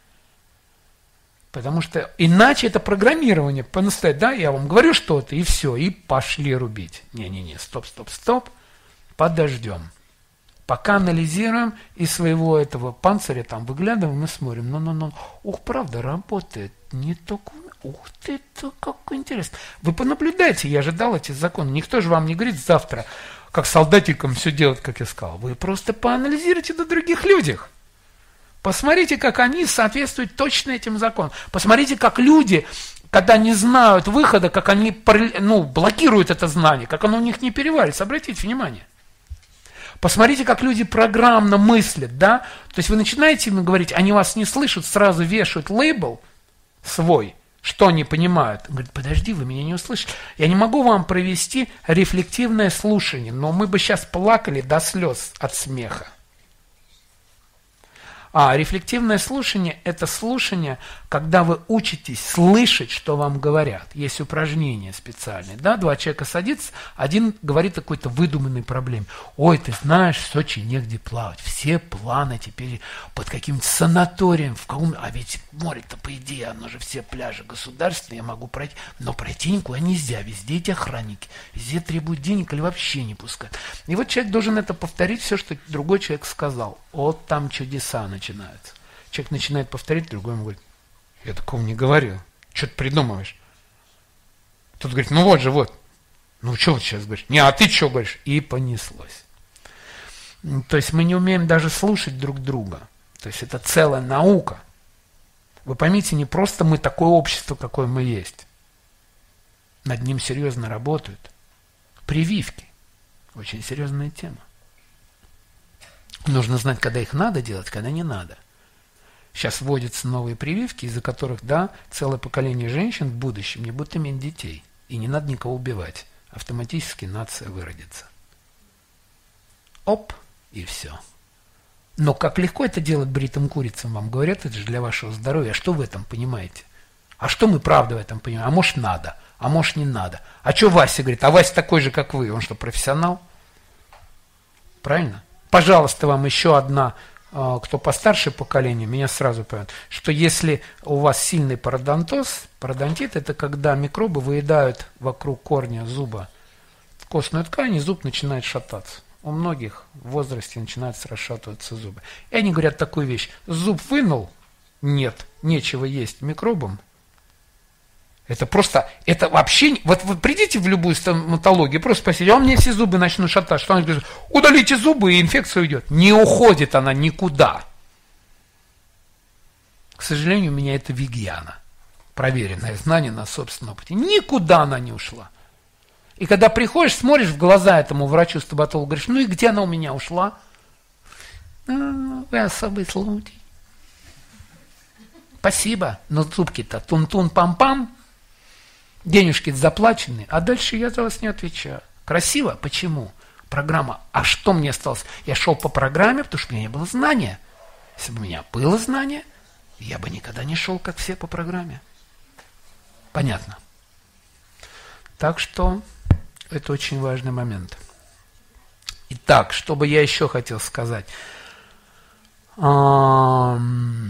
Потому что иначе это программирование по-настоящему. Да, я вам говорю что-то, и все, и пошли рубить. Не-не-не, стоп, стоп, стоп, подождем. Пока анализируем, из своего этого панциря там выглядываем и смотрим. Ну-ну-ну, ух, правда, работает. Не только... Ух ты, это какой интересно. Вы понаблюдайте, я же дал эти законы. Никто же вам не говорит завтра, как солдатикам все делать, как я сказал. Вы просто поанализируйте на других людях. Посмотрите, как они соответствуют точно этим законам. Посмотрите, как люди, когда не знают выхода, как они ну, блокируют это знание, как оно у них не переварится. Обратите внимание. Посмотрите, как люди программно мыслят, да? То есть вы начинаете им говорить, они вас не слышат, сразу вешают лейбл свой, что они понимают. Говорит, подожди, вы меня не услышали. Я не могу вам провести рефлективное слушание, но мы бы сейчас плакали до слез от смеха. А рефлективное слушание – это слушание, когда вы учитесь слышать, что вам говорят. Есть упражнения специальные. Да? Два человека садятся, один говорит о какой-то выдуманной проблеме. Ой, ты знаешь, в Сочи негде плавать. Все планы теперь под каким-то санаторием. В каком... А ведь море-то, по идее, оно же все пляжи государственные, я могу пройти. Но пройти никуда нельзя. Везде эти охранники. Везде требуют денег или вообще не пускают. И вот человек должен это повторить, все, что другой человек сказал. Вот там чудеса начинаются. Начинается. Человек начинает повторять, другой ему говорит, я такого не говорил, что ты придумываешь? Тот говорит, ну вот же, вот. Ну что вот сейчас говоришь? Не, а ты что говоришь? И понеслось. То есть мы не умеем даже слушать друг друга. То есть это целая наука. Вы поймите, не просто мы такое общество, какое мы есть. Над ним серьезно работают. Прививки. Очень серьезная тема. Нужно знать, когда их надо делать, когда не надо. Сейчас вводятся новые прививки, из-за которых, да, целое поколение женщин в будущем не будут иметь детей. И не надо никого убивать. Автоматически нация выродится. Оп, и все. Но как легко это делать бритым курицам, вам говорят, это же для вашего здоровья. А что вы в этом понимаете? А что мы правда в этом понимаем? А может надо, а может не надо. А что Вася говорит? А Вася такой же, как вы. Он что, профессионал? Правильно? Пожалуйста, вам еще одна, кто постарше поколение, меня сразу поймет, что если у вас сильный пародонтоз, пародонтит – это когда микробы выедают вокруг корня зуба костную ткань, и зуб начинает шататься. У многих в возрасте начинают расшатываться зубы. И они говорят такую вещь: зуб вынул, нет, нечего есть микробам. Это просто, это вообще, вот вы придите в любую стоматологию, просто спросите, а у меня все зубы начнут шатать, что они говорят, удалите зубы, и инфекция уйдет. Не уходит она никуда. К сожалению, у меня это вегиана, проверенное знание на собственном опыте. Никуда она не ушла. И когда приходишь, смотришь в глаза этому врачу-стоматологу, говоришь, ну и где она у меня ушла? А, вы особый случай. Спасибо, но зубки-то тун-тун-пам-пам. Денежки заплачены, а дальше я за вас не отвечаю. Красиво? Почему? Программа. А что мне осталось? Я шел по программе, потому что у меня не было знания. Если бы у меня было знание, я бы никогда не шел, как все, по программе. Понятно. Так что это очень важный момент. Итак, что бы я еще хотел сказать? Про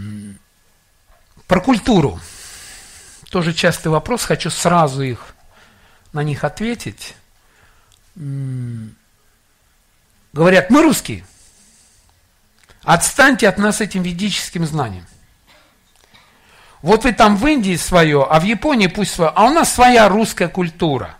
культуру. Тоже частый вопрос, хочу сразу их, на них ответить. Говорят, мы русские. Отстаньте от нас этим ведическим знанием. Вот вы там в Индии свое, а в Японии пусть свое, а у нас своя русская культура.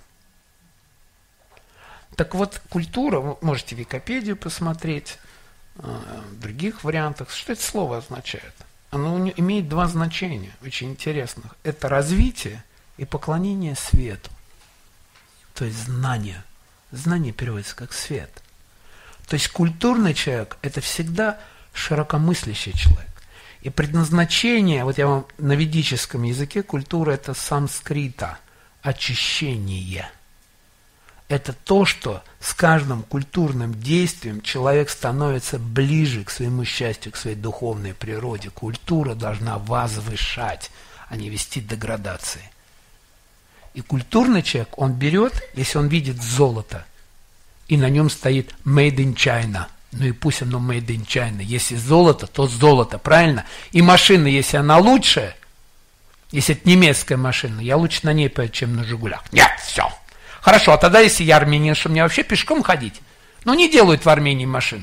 Так вот, культура, вы можете Википедию посмотреть, в других вариантах, что это слово означает. Оно имеет два значения, очень интересных. Это развитие и поклонение свету. То есть знание. Знание переводится как свет. То есть культурный человек – это всегда широкомыслящий человек. И предназначение, вот я вам на ведическом языке, культура – это санскрита, очищение. Это то, что с каждым культурным действием человек становится ближе к своему счастью, к своей духовной природе. Культура должна возвышать, а не вести к деградации. И культурный человек, он берет, если он видит золото, и на нем стоит Made in China. Ну и пусть оно Made in China. Если золото, то золото, правильно? И машина, если она лучшая, если это немецкая машина, я лучше на ней поеду, чем на «Жигулях». Нет, все. Хорошо, а тогда, если я армянин, что мне вообще пешком ходить? Ну, не делают в Армении машин.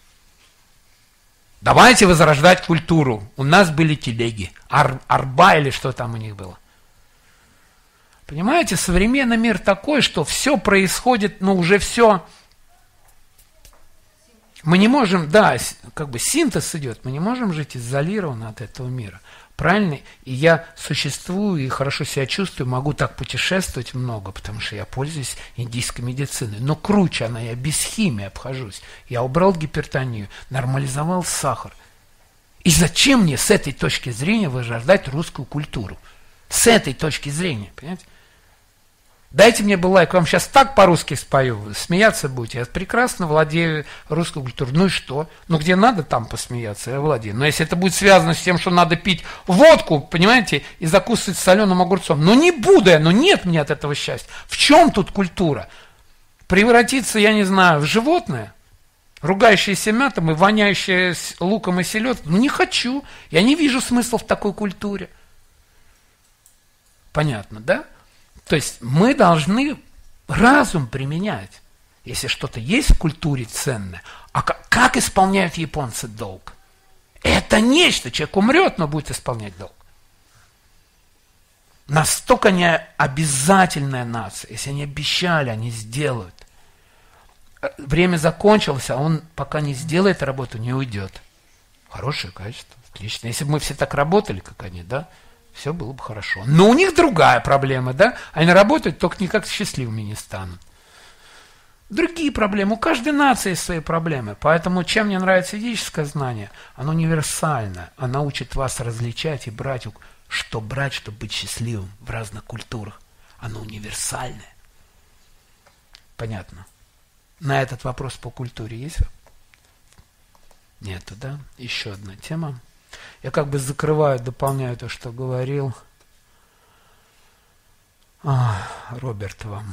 Давайте возрождать культуру. У нас были телеги. Ар, арба или что там у них было. Понимаете, современный мир такой, что все происходит, ну, уже все... Мы не можем, да, как бы синтез идет, мы не можем жить изолированно от этого мира. Правильно? И я существую и хорошо себя чувствую, могу так путешествовать много, потому что я пользуюсь индийской медициной. Но круче она, я без химии обхожусь. Я убрал гипертонию, нормализовал сахар. И зачем мне с этой точки зрения возрождать русскую культуру? С этой точки зрения, понимаете? Дайте мне бы лайк, вам сейчас так по-русски спою, смеяться будете. Я прекрасно владею русской культурой. Ну и что? Ну где надо, там посмеяться, я владею. Но если это будет связано с тем, что надо пить водку, понимаете, и закусывать соленым огурцом, ну не буду я, ну нет мне от этого счастья. В чем тут культура? Превратиться, я не знаю, в животное? Ругающееся мятом и воняющее луком и селедкой? Ну не хочу, я не вижу смысла в такой культуре. Понятно, да? То есть мы должны разум применять, если что-то есть в культуре ценное. А как, как исполняют японцы долг? Это нечто. Человек умрет, но будет исполнять долг. Настолько не обязательная нация. Если они обещали, они сделают. Время закончилось, а он пока не сделает работу, не уйдет. Хорошее качество. Отлично. Если бы мы все так работали, как они, да, все было бы хорошо. Но у них другая проблема, да? Они работают, только никак счастливыми не станут. Другие проблемы. У каждой нации есть свои проблемы. Поэтому, чем мне нравится ведическое знание, оно универсальное. Оно учит вас различать и брать, что брать, чтобы быть счастливым в разных культурах. Оно универсальное. Понятно? На этот вопрос по культуре есть? Нету, да? Еще одна тема. Я как бы закрываю, дополняю то, что говорил а, Роберт вам.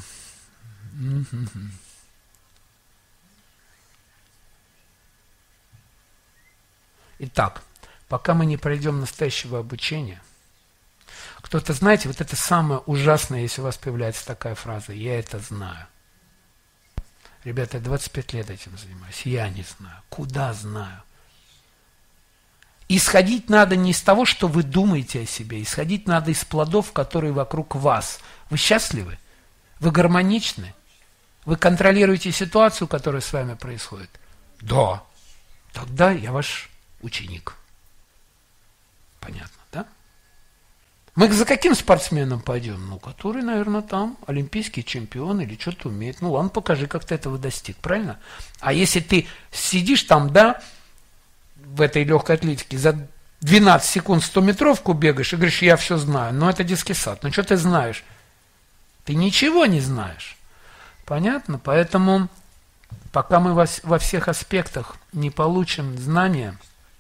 Итак, пока мы не пройдем настоящего обучения, кто-то, знаете, вот это самое ужасное, если у вас появляется такая фраза: «Я это знаю». Ребята, я двадцать пять лет этим занимаюсь, я не знаю. Куда знаю? Исходить надо не из того, что вы думаете о себе, исходить надо из плодов, которые вокруг вас. Вы счастливы? Вы гармоничны? Вы контролируете ситуацию, которая с вами происходит? Да. Тогда я ваш ученик. Понятно, да? Мы за каким спортсменом пойдем? Ну, который, наверное, там олимпийский чемпион или что-то умеет. Ну, ладно, покажи, как ты этого достиг, правильно? А если ты сидишь там, да, в этой легкой атлетике, за двенадцать секунд стометровку бегаешь и говоришь: я все знаю. Ну, это детский сад. Ну, что ты знаешь? Ты ничего не знаешь. Понятно? Поэтому, пока мы во, во всех аспектах не получим знания,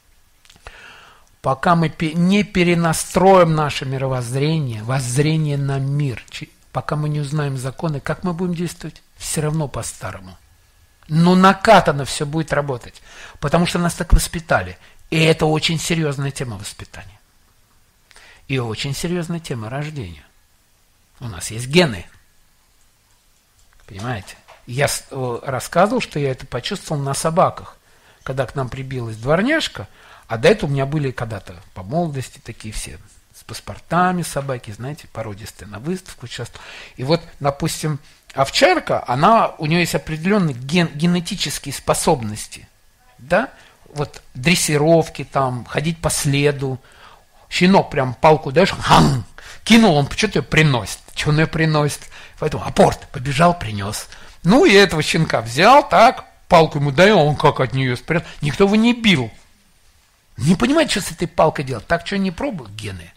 пока мы не перенастроим наше мировоззрение, воззрение на мир, пока мы не узнаем законы, как мы будем действовать? Все равно по-старому. Но накатано все будет работать, потому что нас так воспитали. И это очень серьезная тема воспитания. И очень серьезная тема рождения. У нас есть гены. Понимаете? Я рассказывал, что я это почувствовал на собаках. Когда к нам прибилась дворняжка, а до этого у меня были когда-то по молодости такие все с паспортами собаки, знаете, породистые, на выставку часто. И вот, допустим, овчарка, она, у нее есть определенные ген, генетические способности, да, вот дрессировки там, ходить по следу. Щенок прям палку даешь, хам, кинул, он что-то ее приносит. Что он ее приносит? Поэтому апорт, побежал, принес. Ну и этого щенка взял, так, палку ему даю, он как от нее спрятал. Никто его не бил. Не понимает, что с этой палкой делать. Так что не пробуют гены.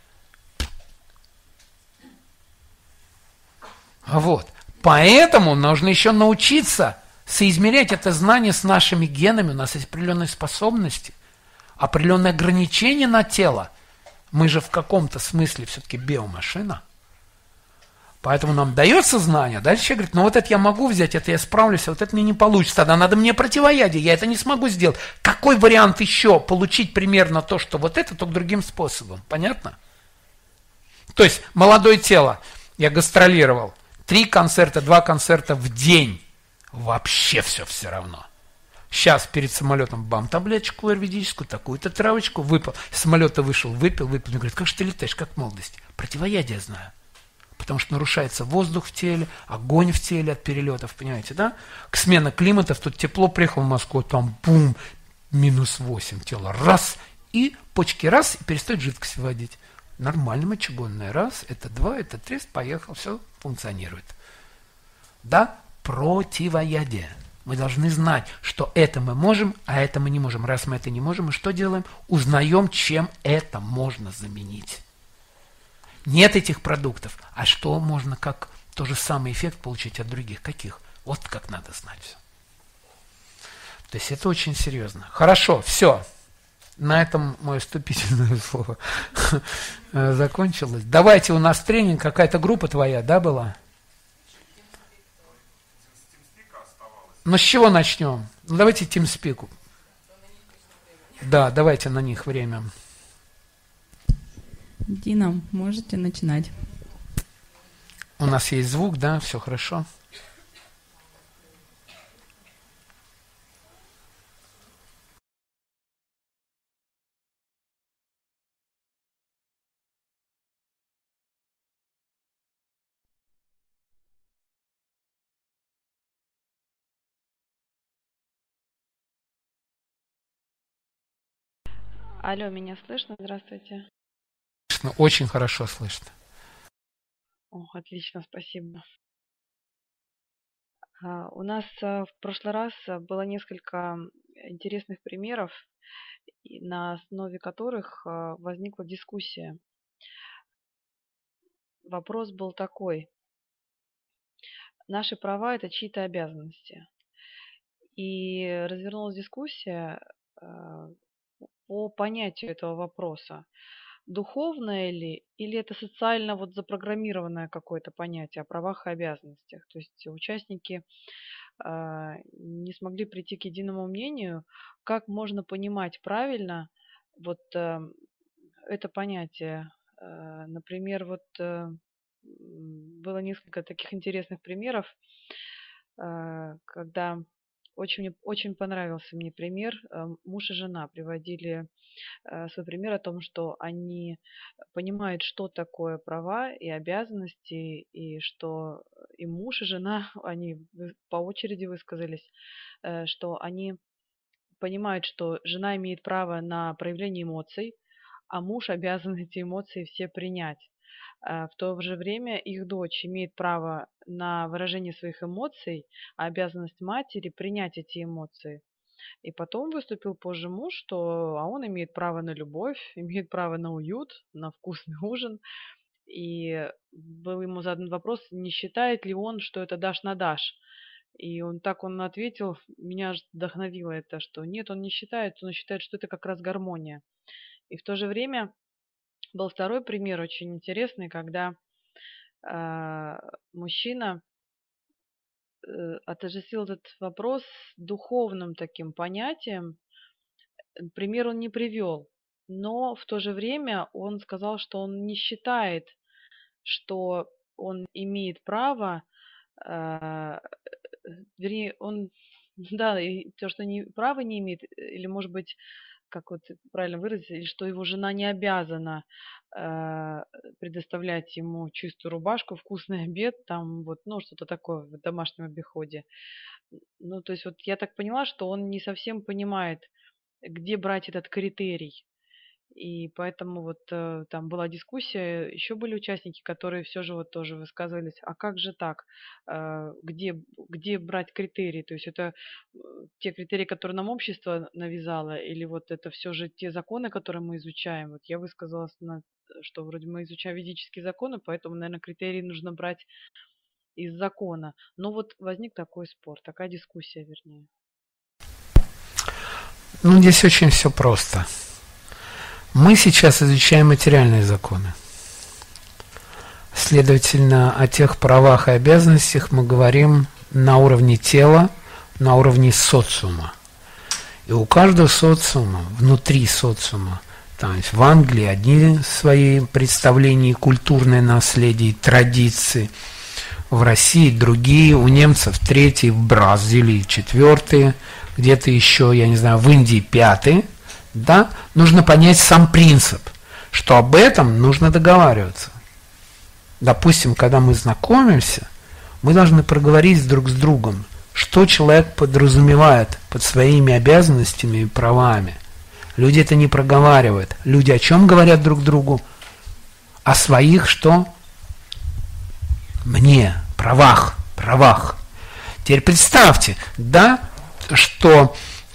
А вот. Поэтому нужно еще научиться соизмерять это знание с нашими генами. У нас есть определенные способности, определенные ограничения на тело. Мы же в каком-то смысле все-таки биомашина. Поэтому нам дается знание. Дальше человек говорит: ну вот это я могу взять, это я справлюсь, а вот это мне не получится. Тогда надо мне противоядие, я это не смогу сделать. Какой вариант еще получить примерно то, что вот это, только другим способом? Понятно? То есть молодое тело, я гастролировал. Три концерта, два концерта в день. Вообще все все равно. Сейчас перед самолетом бам, таблеточку аюрведическую, такую-то травочку, выпил. С самолета вышел, выпил, выпил. Он говорит: как же ты летаешь, как в молодости? Противоядие знаю. Потому что нарушается воздух в теле, огонь в теле от перелетов, понимаете, да? К смене климатов, тут тепло, приехал в Москву, там бум, минус восемь, тело раз, и почки раз, и перестает жидкость вводить. Нормально мочегонное, раз, это два, это три, поехал, все функционирует. Да, противоядие. Мы должны знать, что это мы можем, а это мы не можем. Раз мы это не можем, мы что делаем? Узнаем, чем это можно заменить. Нет этих продуктов. А что можно, как то же самый эффект получить от других. Каких? Вот как надо знать все. То есть это очень серьезно. Хорошо, все. На этом мое вступительное слово закончилось. Давайте, у нас тренинг, какая-то группа твоя, да, была? Ну, с чего начнем? Ну, давайте TeamSpeak. Да, давайте на них время. Дина, можете начинать. У нас есть звук, да, все хорошо. Алло, меня слышно? Здравствуйте. Очень хорошо слышно. О, отлично, спасибо. А, у нас а, в прошлый раз а, было несколько интересных примеров, и на основе которых а, возникла дискуссия. Вопрос был такой. Наши права – это чьи-то обязанности. И развернулась дискуссия а, по понятию этого вопроса. Духовное ли, или это социально вот запрограммированное какое-то понятие о правах и обязанностях. То есть участники э, не смогли прийти к единому мнению, как можно понимать правильно вот э, это понятие. Э, например, вот э, было несколько таких интересных примеров, э, когда очень, очень понравился мне пример. Э, муж и жена приводили свой пример о том, что они понимают, что такое права и обязанности, и что и муж, и жена, они по очереди высказались, что они понимают, что жена имеет право на проявление эмоций, а муж обязан эти эмоции все принять. В то же время их дочь имеет право на выражение своих эмоций, а обязанность матери принять эти эмоции. И потом выступил позже муж, что а он имеет право на любовь, имеет право на уют, на вкусный ужин. И был ему задан вопрос, не считает ли он, что это дашь на дашь. И он так он ответил, меня вдохновило это, что нет, он не считает, он считает, что это как раз гармония. И в то же время был второй пример очень интересный, когда э, мужчина отождествил этот вопрос духовным таким понятием. Пример он не привел, но в то же время он сказал, что он не считает, что он имеет право, э, вернее, он, да, и то, что не, право не имеет, или, может быть, как вот правильно выразить, или что его жена не обязана э, предоставлять ему чистую рубашку, вкусный обед, там вот, ну, что-то такое в домашнем обиходе. Ну, то есть вот я так поняла, что он не совсем понимает, где брать этот критерий. И поэтому вот э, там была дискуссия, еще были участники, которые все же вот тоже высказывались, а как же так, э, где, где брать критерии, то есть это э, те критерии, которые нам общество навязало, или вот это все же те законы, которые мы изучаем. Вот я высказалась, на, что вроде мы изучаем ведические законы, поэтому, наверное, критерии нужно брать из закона. Но вот возник такой спор, такая дискуссия, вернее. Ну, здесь очень все просто. Мы сейчас изучаем материальные законы. Следовательно, о тех правах и обязанностях мы говорим на уровне тела, на уровне социума. И у каждого социума, внутри социума, там есть в Англии одни свои представления, культурное наследие, традиции, в России другие, у немцев третьи, в Бразилии четвертые, где-то еще, я не знаю, в Индии пятые. Да? Нужно понять сам принцип, что об этом нужно договариваться. Допустим, когда мы знакомимся, мы должны проговорить друг с другом, что человек подразумевает под своими обязанностями и правами. Люди это не проговаривают. Люди о чем говорят друг другу? О своих что? Мне, правах, правах. Теперь представьте, да, что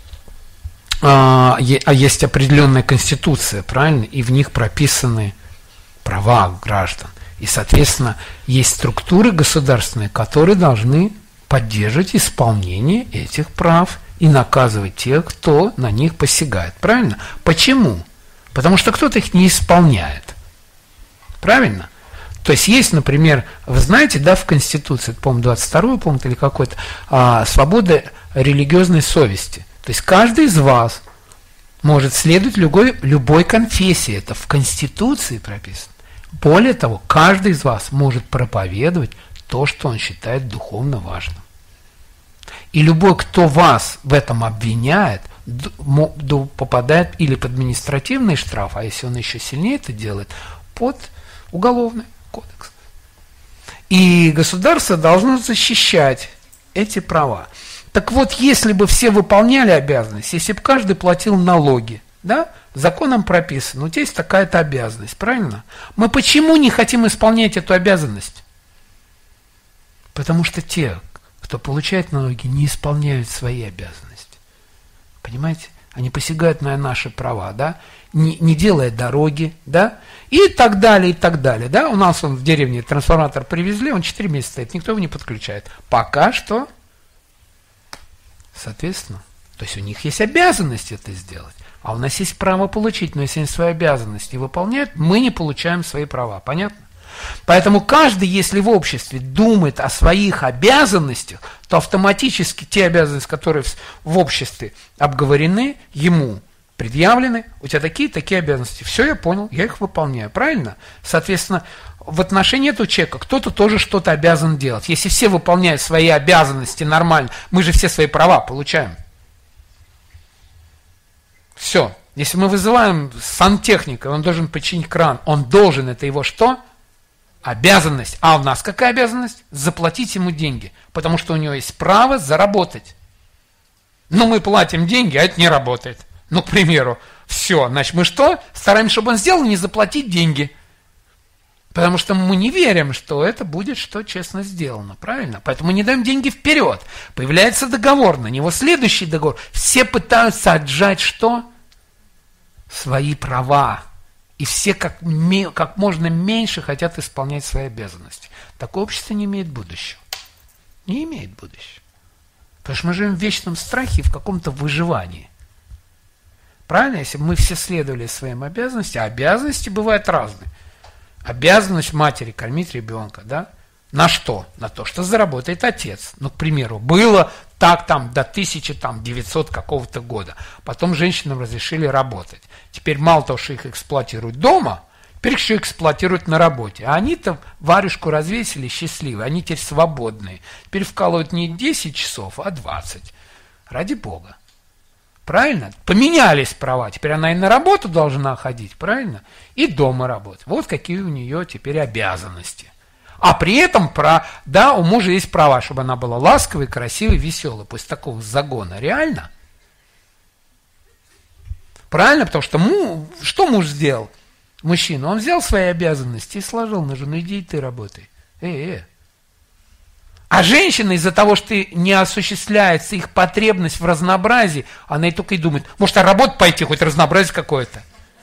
а есть определенная конституция, правильно, и в них прописаны права граждан. И, соответственно, есть структуры государственные, которые должны поддерживать исполнение этих прав и наказывать тех, кто на них посягает. Правильно? Почему? Потому что кто-то их не исполняет. Правильно? То есть есть, например, вы знаете, да, в Конституции, по-моему, двадцать второй пункт или какой-то, а, свобода религиозной совести. То есть каждый из вас может следовать любой, любой конфессии. Это в Конституции прописано. Более того, каждый из вас может проповедовать то, что он считает духовно важным. И любой, кто вас в этом обвиняет, попадает или под административный штраф, а если он еще сильнее это делает, под уголовный кодекс. И государство должно защищать эти права. Так вот, если бы все выполняли обязанность, если бы каждый платил налоги, да, законом прописано, у тебя есть такая-то обязанность, правильно? Мы почему не хотим исполнять эту обязанность? Потому что те, кто получает налоги, не исполняют свои обязанности. Понимаете? Они посягают на наши права, да? Не, не делая дороги, да? И так далее, и так далее, да? У нас он в деревне трансформатор привезли, он четыре месяца стоит, никто его не подключает. Пока что, соответственно, то есть у них есть обязанность это сделать, а у нас есть право получить, но если они свои обязанности выполняют, мы не получаем свои права, понятно? Поэтому каждый, если в обществе думает о своих обязанностях, то автоматически те обязанности, которые в обществе обговорены, ему предъявлены, у тебя такие, такие обязанности. Все, я понял, я их выполняю, правильно? Соответственно, в отношении этого человека кто-то тоже что-то обязан делать. Если все выполняют свои обязанности нормально, мы же все свои права получаем. Все. Если мы вызываем сантехника, он должен починить кран, он должен, это его что? Обязанность. А у нас какая обязанность? Заплатить ему деньги, потому что у него есть право заработать. Но мы платим деньги, а это не работает. Ну, к примеру, все, значит, мы что? Стараемся, чтобы он сделал, не заплатить деньги. Потому что мы не верим, что это будет что честно сделано, правильно? Поэтому мы не даем деньги вперед. Появляется договор, на него следующий договор. Все пытаются отжать что? Свои права. И все как, как можно меньше хотят исполнять свои обязанности. Такое общество не имеет будущего. Не имеет будущего. Потому что мы живем в вечном страхе и в каком-то выживании. Правильно? Если бы мы все следовали своим обязанностям, а обязанности бывают разные. Обязанность матери кормить ребенка, да? На что? На то, что заработает отец. Ну, к примеру, было так там до тысяча девятисотого какого-то года. Потом женщинам разрешили работать. Теперь мало того, что их эксплуатируют дома, теперь еще эксплуатируют на работе. А они-то варежку развесили счастливые, они теперь свободные. Теперь вкалывают не десять часов, а двадцать. Ради Бога. Правильно? Поменялись права. Теперь она и на работу должна ходить, правильно? И дома работать. Вот какие у нее теперь обязанности. А при этом, про, да, у мужа есть права, чтобы она была ласковой, красивой, веселой, после такого загона. Реально? Правильно? Потому что му, что муж сделал? Мужчина, он взял свои обязанности и сложил на жену, иди и ты работай. Э-э. А женщина из-за того, что не осуществляется их потребность в разнообразии, она и только и думает, может, а работать пойти, хоть разнообразие какое-то.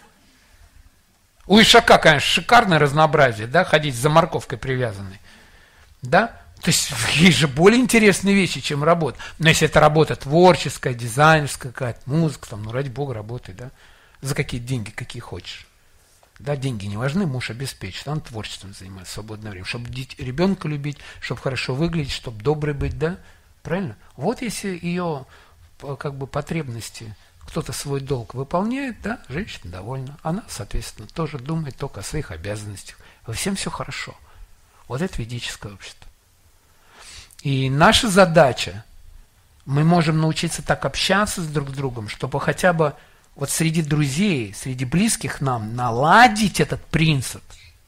У Ишака, конечно, шикарное разнообразие, да, ходить за морковкой привязанной, да, то есть есть же более интересные вещи, чем работа, но если это работа творческая, дизайнерская какая-то, музыка, там, ну, ради бога, работай, да, за какие деньги, какие хочешь, да, деньги не важны, муж обеспечит, он творчеством занимается в свободное время, чтобы ребенка любить, чтобы хорошо выглядеть, чтобы добрый быть, да, правильно, вот если ее, как бы, потребности, кто-то свой долг выполняет, да, женщина довольна. Она, соответственно, тоже думает только о своих обязанностях. Во всем все хорошо. Вот это ведическое общество. И наша задача, мы можем научиться так общаться с друг с другом, чтобы хотя бы вот среди друзей, среди близких нам наладить этот принцип.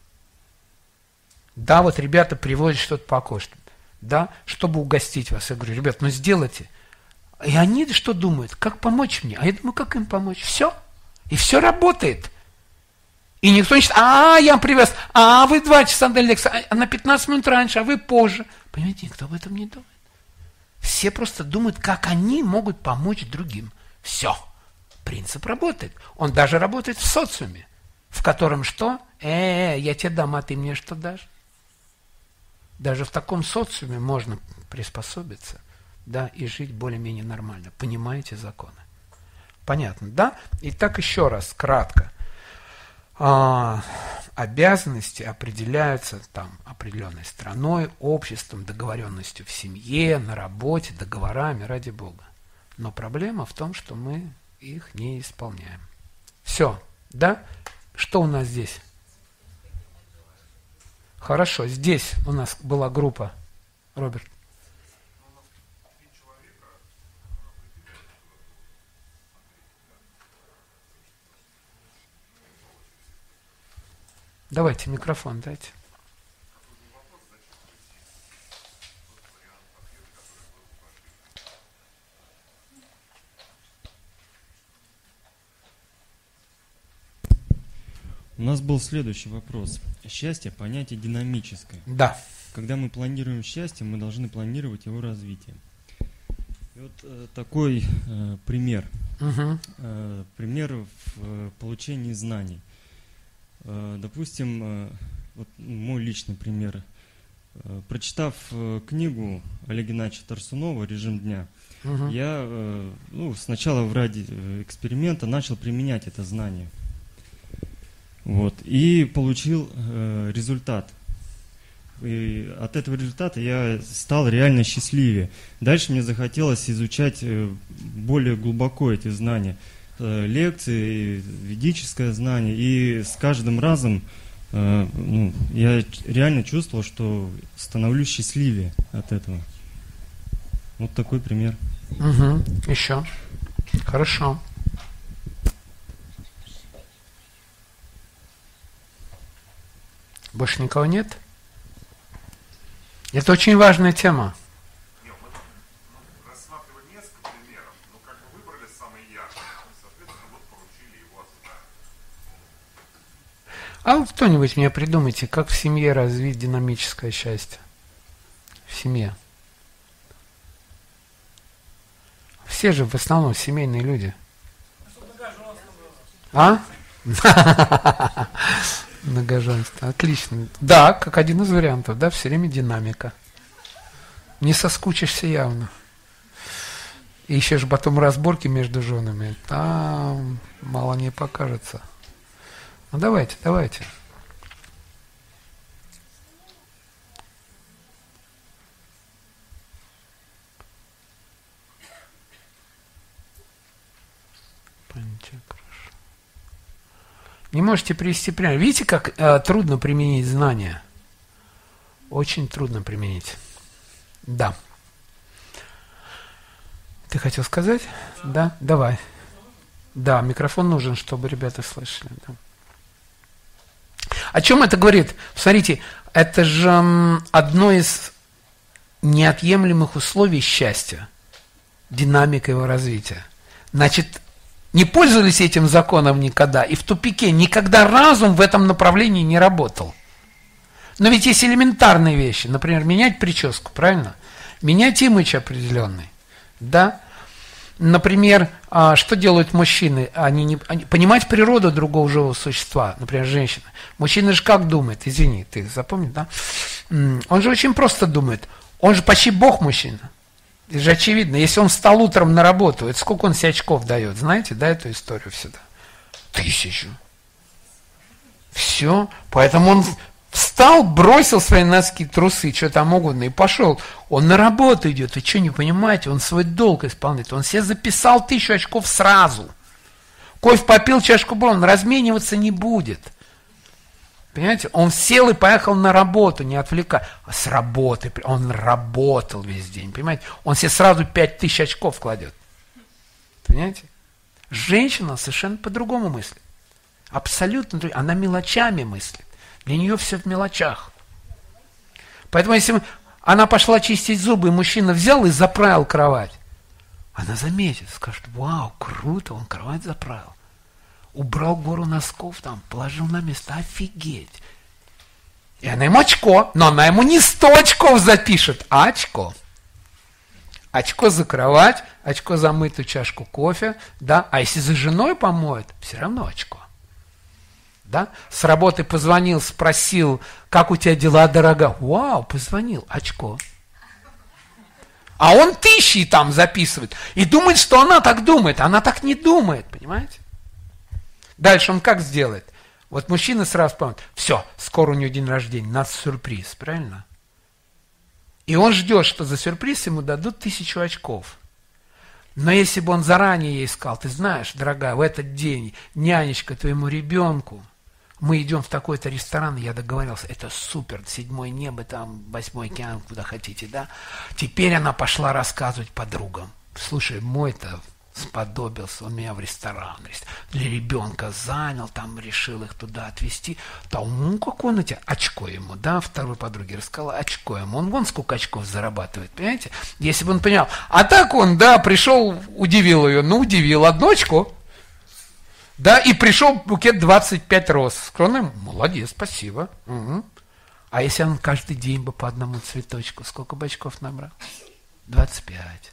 Да, вот ребята приводят что-то покушать, да, чтобы угостить вас. Я говорю, ребят, ну сделайте. И они что думают? Как помочь мне? А я думаю, как им помочь? Все. И все работает. И никто не считает, а, я привез, а вы два часа до лекции, а на пятнадцать минут раньше, а вы позже. Понимаете, никто об этом не думает. Все просто думают, как они могут помочь другим. Все. Принцип работает. Он даже работает в социуме. в котором что? Э, -э я тебе дам, а ты мне что дашь? Даже в таком социуме можно приспособиться, да, и жить более-менее нормально. Понимаете законы? Понятно, да? Итак, еще раз, кратко. А, обязанности определяются там определенной страной, обществом, договоренностью в семье, на работе, договорами, ради Бога. Но проблема в том, что мы их не исполняем. Все, да? Что у нас здесь? Хорошо, здесь у нас была группа. Роберт. Давайте микрофон дайте. У нас был следующий вопрос. Счастье – понятие динамическое. Да. Когда мы планируем счастье, мы должны планировать его развитие. И вот э, такой э, пример. Угу. Э, пример в э, получении знаний. Э, допустим, э, вот мой личный пример. Э, прочитав э, книгу Олега Геннадьевича Тарсунова «Режим дня», угу. я э, ну, сначала в ради эксперимента начал применять это знание. Вот, и получил э, результат. И от этого результата я стал реально счастливее. Дальше мне захотелось изучать э, более глубоко эти знания. Э, лекции, ведическое знание. И с каждым разом э, ну, я реально чувствовал, что становлюсь счастливее от этого. Вот такой пример. Угу. Еще. Хорошо. Больше никого нет? Это очень важная тема. Нет, мы ну, рассматривали несколько примеров, но как бы выбрали самый яркий, и, соответственно, вот поручили его озвучить. А вот кто-нибудь мне придумайте, как в семье развить динамическое счастье? В семье. Все же в основном семейные люди. А? Многоженство. Отлично. Да, как один из вариантов, да, все время динамика. Не соскучишься явно. И еще же потом разборки между женами. Там мало не покажется. Ну давайте, давайте. Не можете привести пример. Видите, как э, трудно применить знания? Очень трудно применить. Да. Ты хотел сказать? Да? Давай. Да, микрофон нужен, чтобы ребята слышали. Да. О чем это говорит? Смотрите, это же м, одно из неотъемлемых условий счастья. Динамика его развития. Значит, не пользовались этим законом никогда, и в тупике никогда разум в этом направлении не работал. Но ведь есть элементарные вещи, например, менять прическу, правильно? Менять имидж определенный, да? Например, что делают мужчины? Они не, они, понимать природу другого живого существа, например, женщина. Мужчина же как думает? Извини, ты запомни, да? Он же очень просто думает. Он же почти бог мужчина. Это же очевидно, если он встал утром на работу, это сколько он себе очков дает, знаете, да, эту историю всегда? Тысячу. Все, поэтому он встал, бросил свои носки, трусы, что там угодно, и пошел. Он на работу идет, вы что, не понимаете, он свой долг исполняет, он себе записал тысячу очков сразу. Кофе попил, чашку брал, он размениваться не будет. Понимаете, он сел и поехал на работу, не отвлекая. А с работы, он работал весь день, понимаете? Он себе сразу пять тысяч очков кладет. Понимаете? Женщина совершенно по-другому мыслит. Абсолютно. Она мелочами мыслит. Для нее все в мелочах. Поэтому если она пошла чистить зубы, и мужчина взял и заправил кровать, она заметит, скажет: вау, круто, он кровать заправил. Убрал гору носков там, положил на место. Офигеть. И она ему очко, но она ему не сто очков запишет, а очко. Очко за кровать, очко за мытую чашку кофе, да. А если за женой помоет, все равно очко. да? С работы позвонил, спросил, как у тебя дела, дорогая? Вау, позвонил, очко. А он тысячи там записывает и думает, что она так думает. Она так не думает, понимаете? Дальше он как сделает? Вот мужчина сразу помнит, все, скоро у него день рождения, надо сюрприз, правильно? И он ждет, что за сюрприз ему дадут тысячу очков. Но если бы он заранее ей сказал, ты знаешь, дорогая, в этот день нянечка твоему ребенку, мы идем в такой-то ресторан, я договорился, это супер, седьмое небо, там, восьмой океан, куда хотите, да? Теперь она пошла рассказывать подругам. Слушай, мой-то сподобился, он меня в ресторан для ребенка занял, там решил их туда отвезти. Там, ну, какой он у тебя? Очко ему, да? Второй подруге рассказала, очко ему. Он вон сколько очков зарабатывает, понимаете? Если бы он понял. А так он, да, пришел, удивил ее. Ну, удивил, одно очко. Да, и пришел букет двадцать пять роз. Скромный, молодец, спасибо. Угу. А если он каждый день бы по одному цветочку, сколько бы очков набрал? двадцать пять.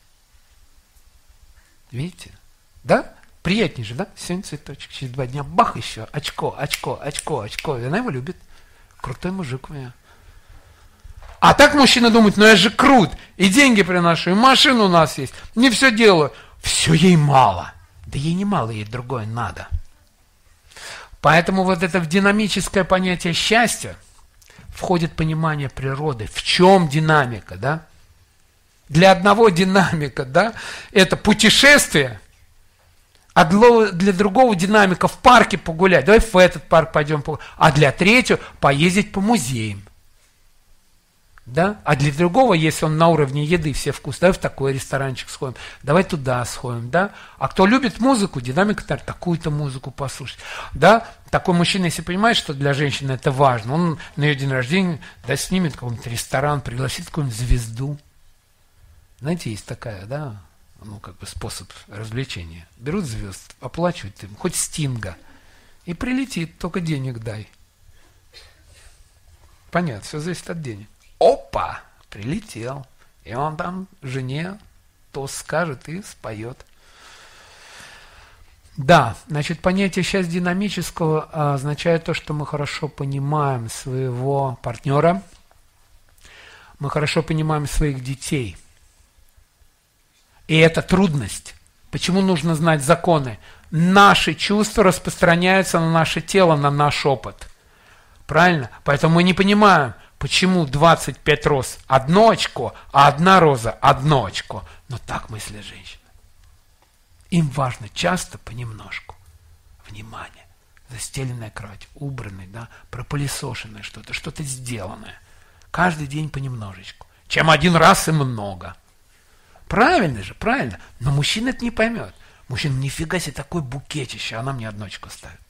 Видите? Да? Приятнее же, да? Сегодня цветочек, через два дня бах еще, очко, очко, очко, очко. И она его любит. Крутой мужик у меня. А так мужчина думает, ну я же крут, и деньги приношу, и машину у нас есть, не все делаю. Все ей мало. Да ей не мало, ей другое надо. Поэтому вот это в динамическое понятие счастья входит понимание природы. В чем динамика, да? Для одного динамика, да, это путешествие, а для другого динамика в парке погулять. Давай в этот парк пойдем погулять. А для третьего поездить по музеям. Да? А для другого, если он на уровне еды все вкусы, давай в такой ресторанчик сходим, давай туда сходим, да? А кто любит музыку, динамика, такую-то музыку послушать, да? Такой мужчина, если понимает, что для женщины это важно, он на ее день рождения, да, снимет какой-нибудь ресторан, пригласит какую-нибудь звезду. Знаете, есть такая, да, ну, как бы способ развлечения. Берут звезд, оплачивают им, хоть Стинга, и прилетит, только денег дай. Понятно, все зависит от денег. Опа! Прилетел. И он там жене то скажет и споет. Да, значит, понятие счастья динамического означает то, что мы хорошо понимаем своего партнера, мы хорошо понимаем своих детей. И это трудность. Почему нужно знать законы? Наши чувства распространяются на наше тело, на наш опыт. Правильно? Поэтому мы не понимаем, почему двадцать пять роз одно очко, а одна роза одно очко. Но так мыслят женщины. Им важно часто понемножку. Внимание. Застеленная кровать, убранная, да, пропылесошенное что-то, что-то сделанное. Каждый день понемножечку. Чем один раз и много. Правильно же, правильно. Но мужчина это не поймет. Мужчина, нифига себе, такой букетище, она мне одно очко ставит.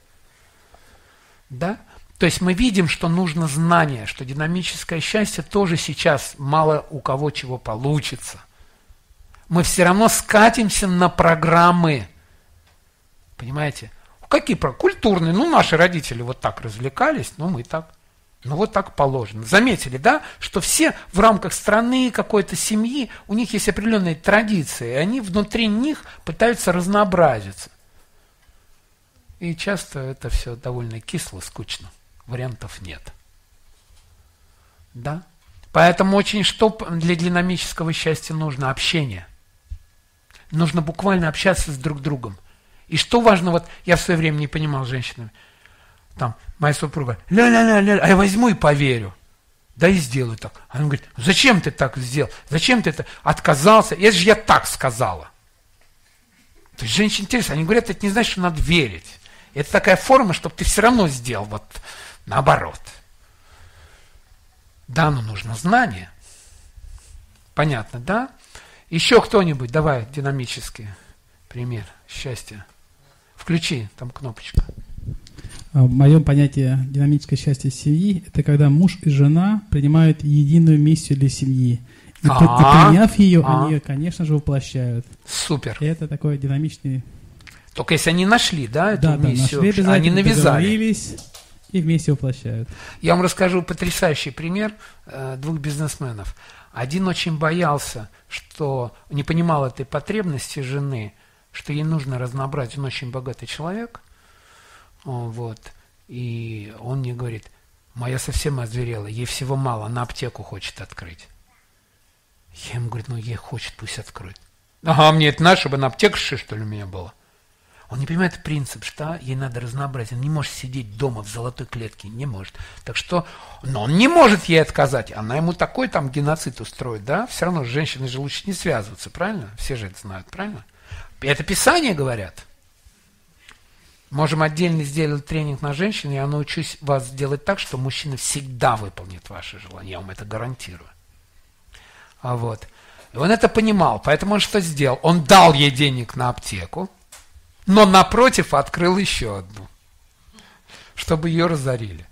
Да? То есть мы видим, что нужно знание, что динамическое счастье тоже сейчас мало у кого чего получится. Мы все равно скатимся на программы. Понимаете? Какие программы? Культурные. Ну, наши родители вот так развлекались, ну, мы так. Ну, вот так положено. Заметили, да, что все в рамках страны, какой-то семьи, у них есть определенные традиции, и они внутри них пытаются разнообразиться. И часто это все довольно кисло, скучно. Вариантов нет. Да? Поэтому очень что для динамического счастья нужно? Общение. Нужно буквально общаться с друг другом. И что важно, вот я в свое время не понимал с женщинами, там, моя супруга, ля-ля-ля-ля, а я возьму и поверю. Да и сделаю так. Она говорит, зачем ты так сделал? Зачем ты это отказался? Это же я так сказала. То есть женщины интересно, они говорят, это не значит, что надо верить. Это такая форма, чтобы ты все равно сделал вот наоборот. Да, но нужно знание. Понятно, да? Еще кто-нибудь, давай, динамический пример счастья. Включи, там кнопочка. В моем понятии динамическое счастье семьи – это когда муж и жена принимают единую миссию для семьи. И, при, и приняв ее, А-а-а. они ее, конечно же, воплощают. Супер. И это такой динамичный... Только если они нашли, да, эту да, миссию, да, нашли, они навязали. И вместе воплощают. Я вам расскажу потрясающий пример э, двух бизнесменов. Один очень боялся, что не понимал этой потребности жены, что ей нужно разнообразить. Он очень богатый человек. Вот. И он мне говорит, моя совсем озверела, ей всего мало, она аптеку хочет открыть. Я ему говорю, ну ей хочет, пусть откроет. Ага, мне это надо, чтобы на аптекарше, что ли, у меня было. Он не понимает принцип, что ей надо разнообразие. Он не может сидеть дома в золотой клетке, не может. Так что, но он не может ей отказать. Она ему такой там геноцид устроит, да? Все равно с женщиной же лучше не связываться, правильно? Все же это знают, правильно? Это Писание говорят. Можем отдельно сделать тренинг на женщин, я научусь вас делать так, что мужчина всегда выполнит ваши желания. Я вам это гарантирую. А вот. И он это понимал, поэтому он что сделал? Он дал ей денег на аптеку, но напротив открыл еще одну, чтобы ее разорили.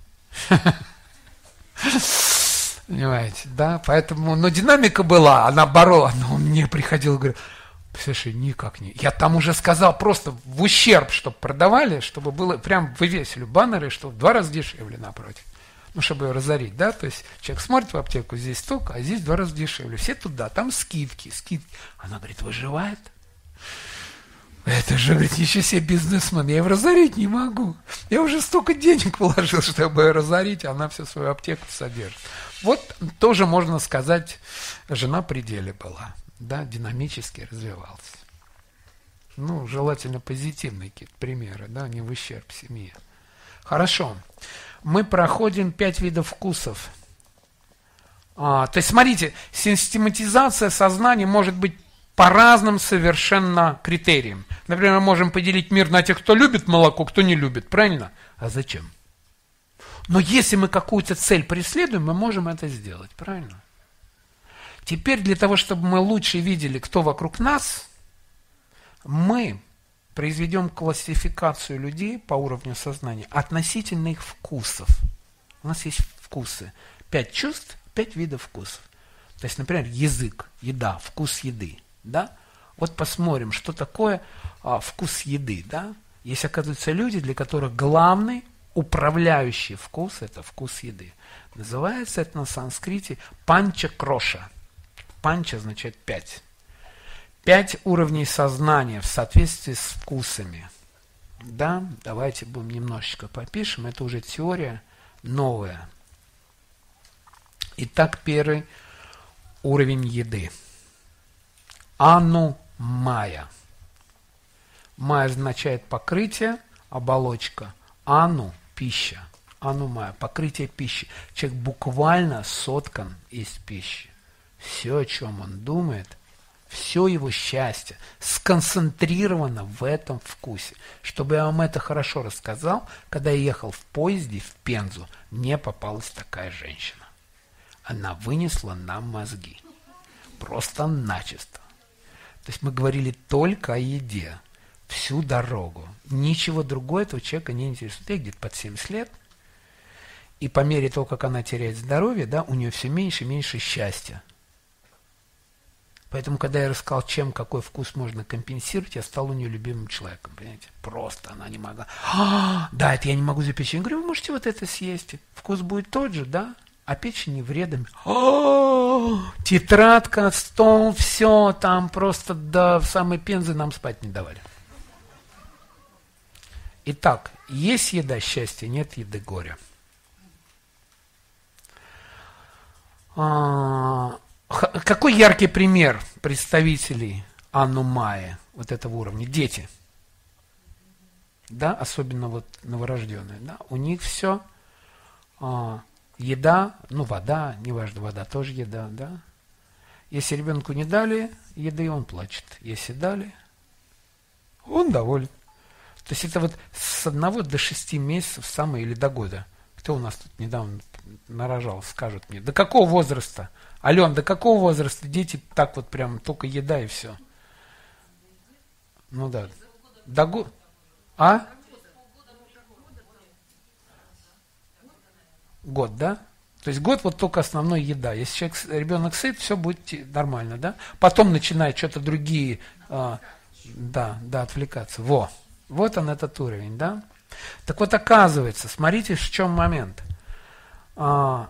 Понимаете, да? Поэтому, но динамика была, она боролась, но он мне приходил и говорил, слушай, никак не. Я там уже сказал просто в ущерб, чтобы продавали, чтобы было, прям вывесили баннеры, что в два раза дешевле напротив. Ну, чтобы ее разорить, да? То есть человек смотрит в аптеку, здесь столько, а здесь в два раза дешевле. Все туда, там скидки, скидки. Она говорит, выживает? Это же, говорит, еще себе бизнесмен, я его разорить не могу. Я уже столько денег вложил, чтобы ее разорить, а она всю свою аптеку содержит. Вот тоже, можно сказать, жена при деле была, да, динамически развивался. Ну, желательно позитивные какие-то примеры, да, не в ущерб семье. Хорошо. Мы проходим пять видов вкусов. А, то есть, смотрите, систематизация сознания может быть по разным совершенно критериям. Например, мы можем поделить мир на тех, кто любит молоко, кто не любит. Правильно? А зачем? Но если мы какую-то цель преследуем, мы можем это сделать. Правильно? Теперь для того, чтобы мы лучше видели, кто вокруг нас, мы произведем классификацию людей по уровню сознания относительно их вкусов. У нас есть вкусы. Пять чувств, пять видов вкусов. То есть, например, язык, еда, вкус еды. Да? Вот посмотрим, что такое а, вкус еды. Да? Есть, оказывается, люди, для которых главный управляющий вкус – это вкус еды. Называется это на санскрите панча-кроша. Панча означает пять. Пять уровней сознания в соответствии с вкусами. Да? Давайте будем немножечко попишем. Это уже теория новая. Итак, первый уровень еды. Ану-майя. Майя означает покрытие, оболочка. Ану – пища. Ану-майя – покрытие пищи. Человек буквально соткан из пищи. Все, о чем он думает, все его счастье сконцентрировано в этом вкусе. Чтобы я вам это хорошо рассказал, когда я ехал в поезде в Пензу, мне попалась такая женщина. Она вынесла нам мозги. Просто начисто. То есть мы говорили только о еде всю дорогу. Ничего другого этого человека не интересует. Ей где-то под семьдесят лет. И по мере того, как она теряет здоровье, да, у нее все меньше и меньше счастья. Поэтому, когда я рассказал, чем какой вкус можно компенсировать, я стал у нее любимым человеком. Понимаете? Просто она не могла. А, да, это я не могу за печень. Я говорю, вы можете вот это съесть. Вкус будет тот же, да? А печень не вредами. О, тетрадка, стол, все, там просто до самой Пензы нам спать не давали. Итак, есть еда счастья, нет еды горя. А, какой яркий пример представителей Ану-майи, вот этого уровня? Дети. Да, особенно вот новорожденные. Да, у них все... А, еда, ну вода, неважно, вода тоже еда, да. Если ребенку не дали еды, он плачет. Если дали, он доволен. То есть это вот с одного до шести месяцев самое, или до года. Кто у нас тут недавно нарожал, скажут мне. До какого возраста? Ален, до какого возраста дети так вот прям только еда и все? Ну да. До года. А? Год, да? То есть год вот только основной еда. Если человек, ребенок сыт, все будет нормально, да? Потом начинает что-то другие, а, да, да, отвлекаться. Во, вот он этот уровень, да? Так вот, оказывается, смотрите, в чем момент. А,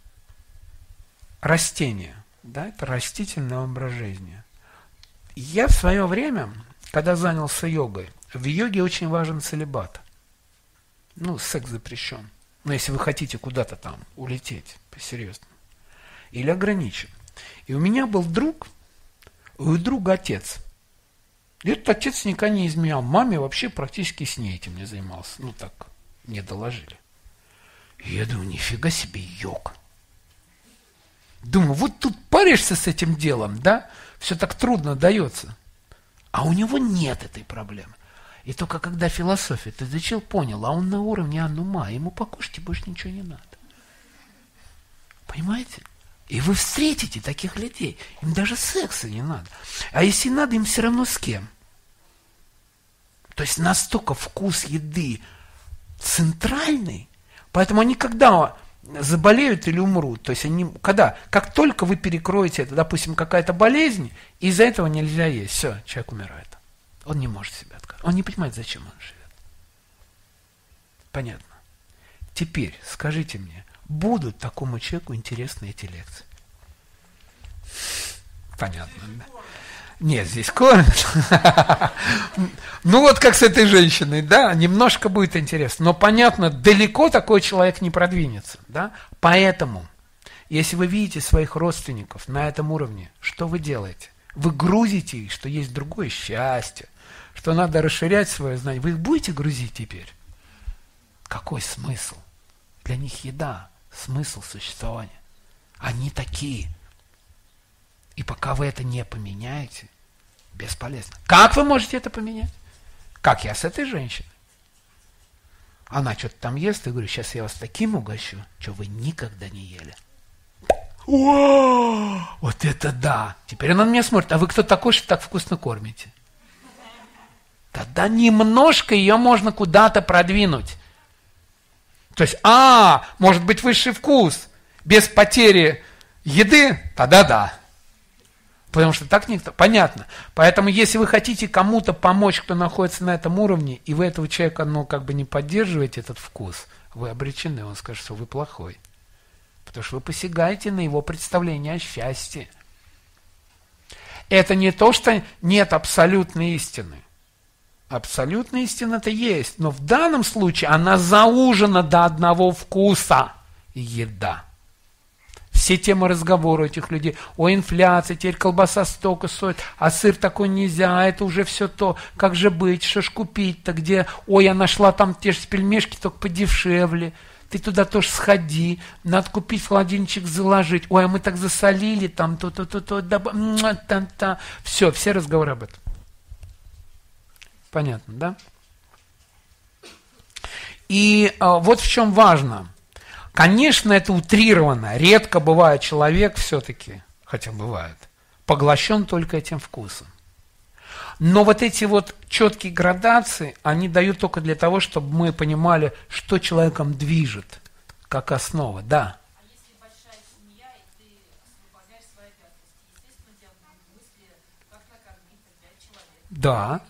растение, да, это растительный образ жизни. Я в свое время, когда занялся йогой, в йоге очень важен целибат. Ну, секс запрещен. Но если вы хотите куда-то там улететь, по-серьезному. Или ограничен. И у меня был друг, у друга отец. И этот отец никогда не изменял. Маме вообще практически с ней этим не занимался. Ну, так, мне доложили. И я думаю, нифига себе йог. Думаю, вот тут паришься с этим делом, да? Все так трудно дается. А у него нет этой проблемы. И только когда философию ты изучил, понял, а он на уровне анума, ему покушать больше ничего не надо. Понимаете? И вы встретите таких людей, им даже секса не надо. А если надо, им все равно с кем. То есть настолько вкус еды центральный, поэтому они когда заболеют или умрут, то есть они, когда, как только вы перекроете это, допустим, какая-то болезнь, из-за этого нельзя есть, все, человек умирает. Он не может себя отказать. Он не понимает, зачем он живет. Понятно. Теперь скажите мне, будут такому человеку интересны эти лекции? Понятно, да? Нет, здесь кормят. Ну вот как с этой женщиной, да, немножко будет интересно. Но понятно, далеко такой человек не продвинется, да. Поэтому, если вы видите своих родственников на этом уровне, что вы делаете? Вы грузите их, что есть другое счастье, что надо расширять свое знание. Вы их будете грузить теперь? Какой смысл? Для них еда, смысл существования. Они такие. И пока вы это не поменяете, бесполезно. Как вы можете это поменять? Как я с этой женщиной? Она что-то там ест, и говорю, сейчас я вас таким угощу, что вы никогда не ели. О, вот это да! Теперь она на меня смотрит, а вы кто такой, что так вкусно кормите? Тогда немножко ее можно куда-то продвинуть. То есть, а, может быть высший вкус, без потери еды, тогда да. Потому что так никто... Понятно. Поэтому, если вы хотите кому-то помочь, кто находится на этом уровне, и вы этого человека, ну, как бы не поддерживаете этот вкус, вы обречены, он скажет, что вы плохой. Потому что вы посягаете на его представление о счастье. Это не то, что нет абсолютной истины. Абсолютная истина-то есть. Но в данном случае она заужена до одного вкуса. Еда. Все темы разговора этих людей о инфляции, теперь колбаса столько стоит, а сыр такой нельзя, а это уже все то, как же быть, что ж купить-то, где, ой, я нашла там те же пельмешки, только подешевле, ты туда тоже сходи, надо купить в холодильничек, заложить, ой, а мы так засолили, там то-то-то-то, та-та, все, все разговоры об этом. Понятно, да? И а, вот в чем важно. Конечно, это утрировано. Редко бывает человек все-таки, хотя бывает, поглощен только этим вкусом. Но вот эти вот четкие градации, они дают только для того, чтобы мы понимали, что человеком движет, как основа. Да. А если большая семья, и ты освобождаешь свои обязанности, естественно, у тебя будут мысли, как накормить пять человек. Да.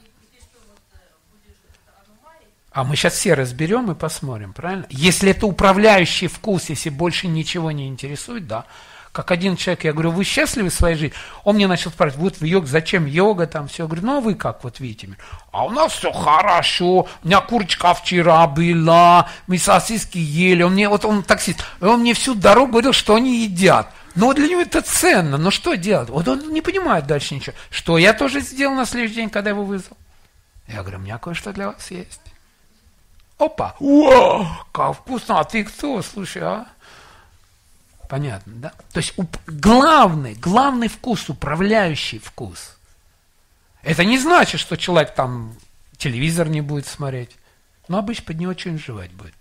А мы сейчас все разберем и посмотрим, правильно? Если это управляющий вкус, если больше ничего не интересует, да. Как один человек, я говорю, вы счастливы в своей жизни? Он мне начал спрашивать, вот в йог, зачем йога, там все. Я говорю, ну а вы как, вот видите? А у нас все хорошо, у меня курочка вчера была, мы сосиски ели. Он мне, вот он таксист, он мне всю дорогу говорил, что они едят. Но вот для него это ценно, но что делать? Вот он не понимает дальше ничего. Что я тоже сделал на следующий день, когда его вызвал? Я говорю, у меня кое-что для вас есть. Опа! О, как вкусно! А ты кто? Слушай, а? Понятно, да? То есть уп- главный, главный вкус, управляющий вкус. Это не значит, что человек там телевизор не будет смотреть. Но обычно под него что-нибудь жевать будет.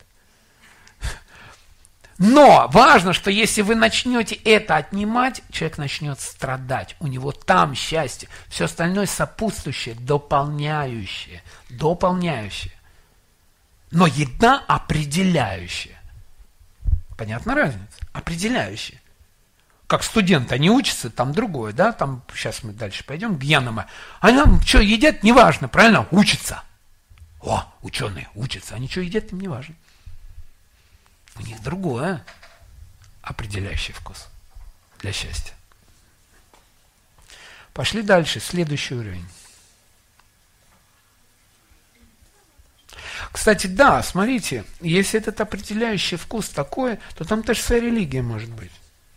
Но важно, что если вы начнете это отнимать, человек начнет страдать. У него там счастье. Все остальное сопутствующее, дополняющее. Дополняющее. Но еда определяющая. Понятна разница? Определяющая. Как студенты, они учатся, там другое, да, там, сейчас мы дальше пойдем, гьянама. Они там что едят, неважно, правильно, учатся. О, ученые учатся, они что едят, им неважно. У них другое определяющий вкус для счастья. Пошли дальше, следующий уровень. К Кстати, да, смотрите, если этот определяющий вкус такой, то там тоже своя религия может быть.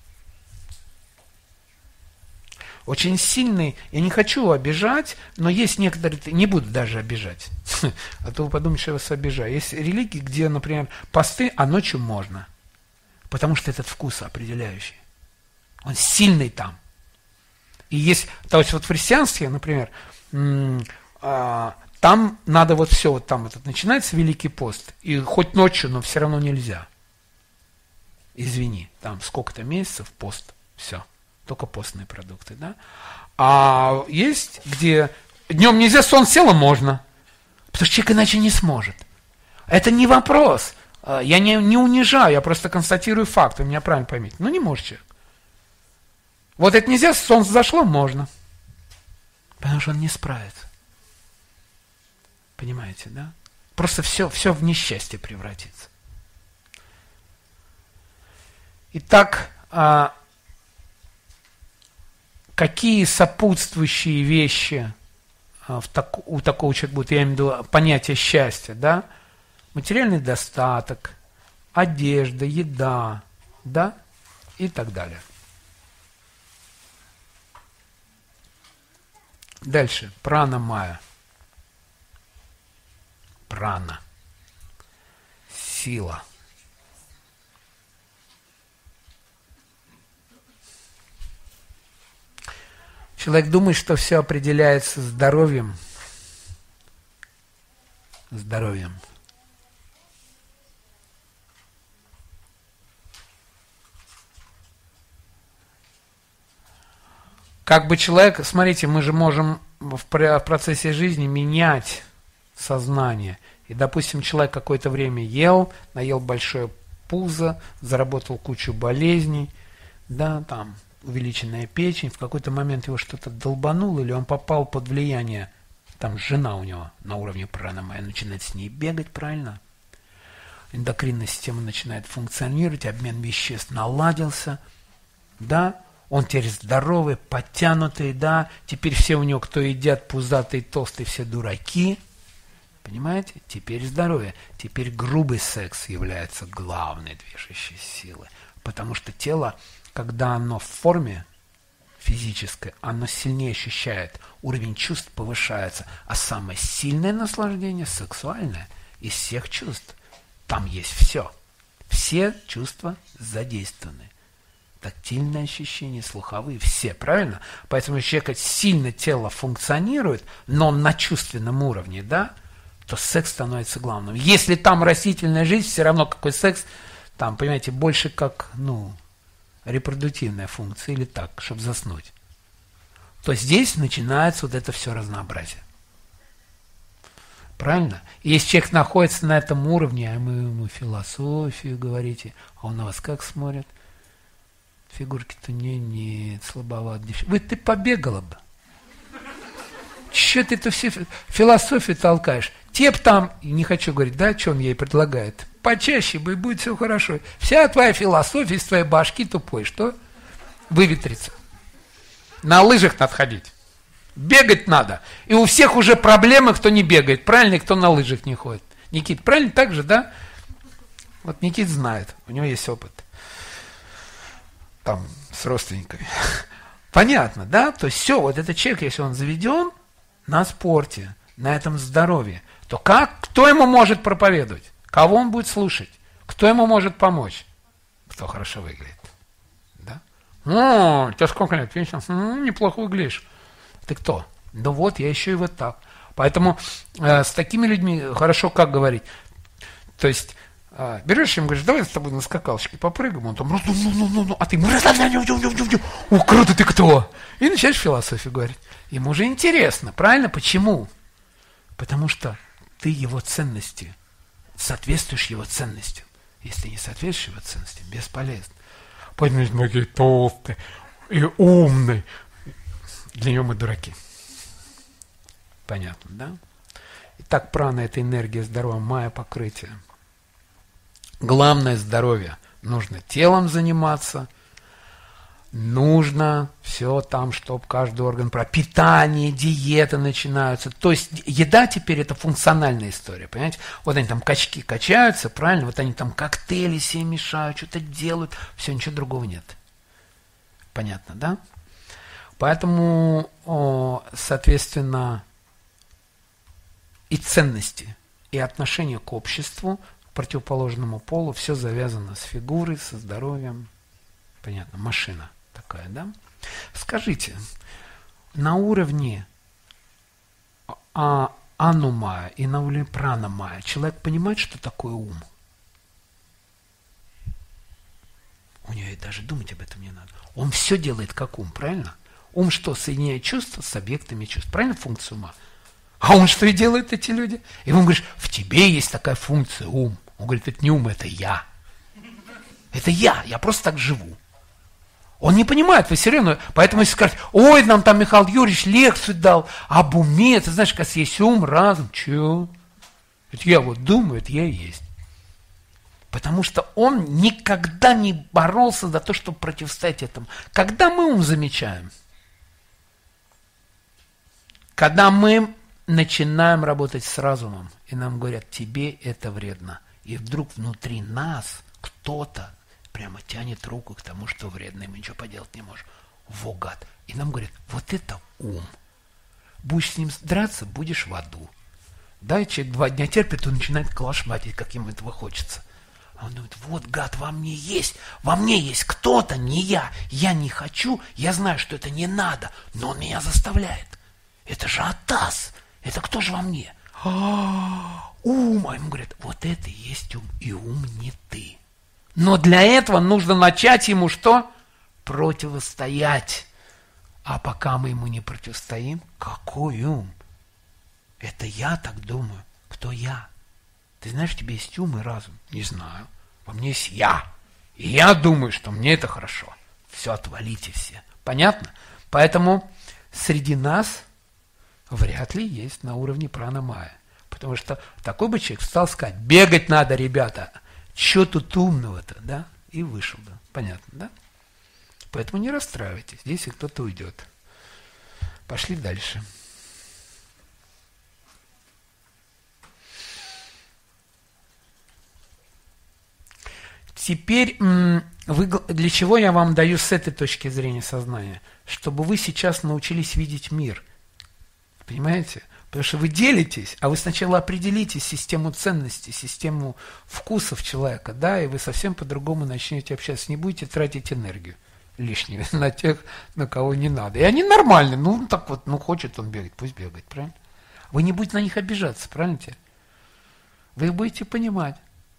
Очень сильный, я не хочу обижать, но есть некоторые, не буду даже обижать, а то вы подумаете, что я вас обижаю. Есть религии, где, например, посты, а ночью можно, потому что этот вкус определяющий. Он сильный там. И есть, то есть вот в христианстве, например, м- а, там надо вот все, вот там вот начинается Великий пост, и хоть ночью, но все равно нельзя. Извини, там сколько-то месяцев пост, все. Только постные продукты, да? А есть, где днем нельзя, сон села, можно. Потому что человек иначе не сможет. Это не вопрос. Я не, не унижаю, я просто констатирую факт, вы меня правильно поймите. Ну, не может человек. Вот это нельзя, солнце зашло, можно. Потому что он не справится. Понимаете, да? Просто все, все в несчастье превратится. Итак, какие сопутствующие вещи в так, у такого человека будут, я имею в виду понятие счастья, да? Материальный достаток, одежда, еда, да? И так далее. Дальше. Прана майя. Прана. Сила. Человек думает, что все определяется здоровьем. Здоровьем. Как бы человек, смотрите, мы же можем в процессе жизни менять сознание. И, допустим, человек какое-то время ел, наел большое пузо, заработал кучу болезней, да, там, увеличенная печень, в какой-то момент его что-то долбануло, или он попал под влияние, там жена у него на уровне прана-майя начинает с ней бегать, правильно? Эндокринная система начинает функционировать, обмен веществ наладился, да, он теперь здоровый, подтянутый, да, теперь все у него, кто едят пузатые, толстые, все дураки, понимаете? Теперь здоровье, теперь грубый секс является главной движущей силой, потому что тело, когда оно в форме физической, оно сильнее ощущает, уровень чувств повышается, а самое сильное наслаждение сексуальное из всех чувств. Там есть все. Все чувства задействованы. Тактильные ощущения, слуховые, все, правильно? Поэтому если у человека сильно тело функционирует, но на чувственном уровне, да, то секс становится главным. Если там растительная жизнь, все равно какой секс, там, понимаете, больше как, ну, репродуктивная функция или так, чтобы заснуть, то здесь начинается вот это все разнообразие. Правильно? И если человек находится на этом уровне, а мы ему философию говорите, а он на вас как смотрит? Фигурки-то не, не, слабоват. Вы, ты побегала бы. Че ты эту все философию толкаешь? Теп там, не хочу говорить, да, что он ей предлагает, почаще бы, и будет все хорошо. Вся твоя философия из твоей башки тупой, что? Выветрится. На лыжах надо ходить. Бегать надо. И у всех уже проблемы, кто не бегает. Правильно, и кто на лыжах не ходит. Никит, правильно так же, да? Вот Никит знает, у него есть опыт. Там, с родственниками. Понятно, да? То есть все, вот этот человек, если он заведен на спорте, на этом здоровье, то как, кто ему может проповедовать? Кого он будет слушать? Кто ему может помочь? Кто хорошо выглядит. Да? О, у тебя сколько лет? Видишь, м-м, неплохо выглядишь. Ты кто? Да вот, я еще и вот так. Поэтому э, с такими людьми хорошо как говорить. То есть э, берешь им, говоришь, давай с тобой на скакалочке попрыгаем, он там, ну, ну, ну, ну, ну, а ты, о, круто, ты кто? И начинаешь философию говорить. Ему уже интересно, правильно? Почему? Потому что ты его ценности, соответствуешь его ценностям. Если ты не соответствуешь его ценностям, бесполезно. Поэтому многие толстые и умные. Для него мы дураки. Понятно, да? Итак, прана – это энергия здоровья, майя покрытие. Главное здоровье. Нужно телом заниматься, нужно все там, чтобы каждый орган, про питание, диета начинаются. То есть еда теперь это функциональная история, понимаете? Вот они там качки качаются, правильно? Вот они там коктейли себе мешают, что-то делают, все, ничего другого нет. Понятно, да? Поэтому, соответственно, и ценности, и отношение к обществу, к противоположному полу, все завязано с фигурой, со здоровьем. Понятно, машина такая, да? Скажите, на уровне а, анумая и на уровне пранамая человек понимает, что такое ум? У него и даже думать об этом не надо. Он все делает как ум, правильно? Ум что, соединяет чувства с объектами чувств? Правильно функция ума? А он что и делают, эти люди? И он говорит, в тебе есть такая функция, ум. Он говорит, это не ум, это я. Это я, я просто так живу. Он не понимает, вы серьезно. Поэтому если скажете, ой, нам там Михаил Юрьевич лекцию дал об уме, ты знаешь, как есть ум, разум, чё? Это я вот думаю, это я и есть. Потому что он никогда не боролся за то, чтобы противостоять этому. Когда мы ум замечаем? Когда мы начинаем работать с разумом, и нам говорят, тебе это вредно. И вдруг внутри нас кто-то прямо тянет руку к тому, что вредно, и мы ничего поделать не можем. Во, гад. И нам говорят, вот это ум. Будешь с ним драться, будешь в аду. Да, человек два дня терпит, он начинает калашматить, как ему этого хочется. А он думает, вот, гад, во мне есть, во мне есть кто-то, не я. Я не хочу, я знаю, что это не надо, но он меня заставляет. Это же Атас. Это кто же во мне? А, ум. А ему говорят, вот это и есть ум. И ум не ты. Но для этого нужно начать ему что? Противостоять. А пока мы ему не противостоим, какой ум? Это я так думаю. Кто я? Ты знаешь, у тебя есть ум и разум? Не знаю. Во мне есть я. И я думаю, что мне это хорошо. Все, отвалите все. Понятно? Поэтому среди нас вряд ли есть на уровне пранамая. Потому что такой бы человек встал сказать, бегать надо, ребята. Че тут умного-то, да? И вышел, да. Понятно, да? Поэтому не расстраивайтесь, здесь и кто-то уйдет. Пошли дальше. Теперь, вы, для чего я вам даю с этой точки зрения сознания? Чтобы вы сейчас научились видеть мир. Понимаете? Потому что вы делитесь, а вы сначала определите систему ценностей, систему вкусов человека, да, и вы совсем по-другому начнете общаться. Не будете тратить энергию лишнюю на тех, на кого не надо. И они нормальные, ну так вот, ну хочет он бегать, пусть бегает, правильно? Вы не будете на них обижаться, правильно? Вы их будете понимать.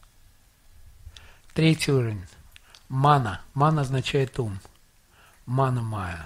Третий уровень. Мана. Мана означает ум. Мана майя.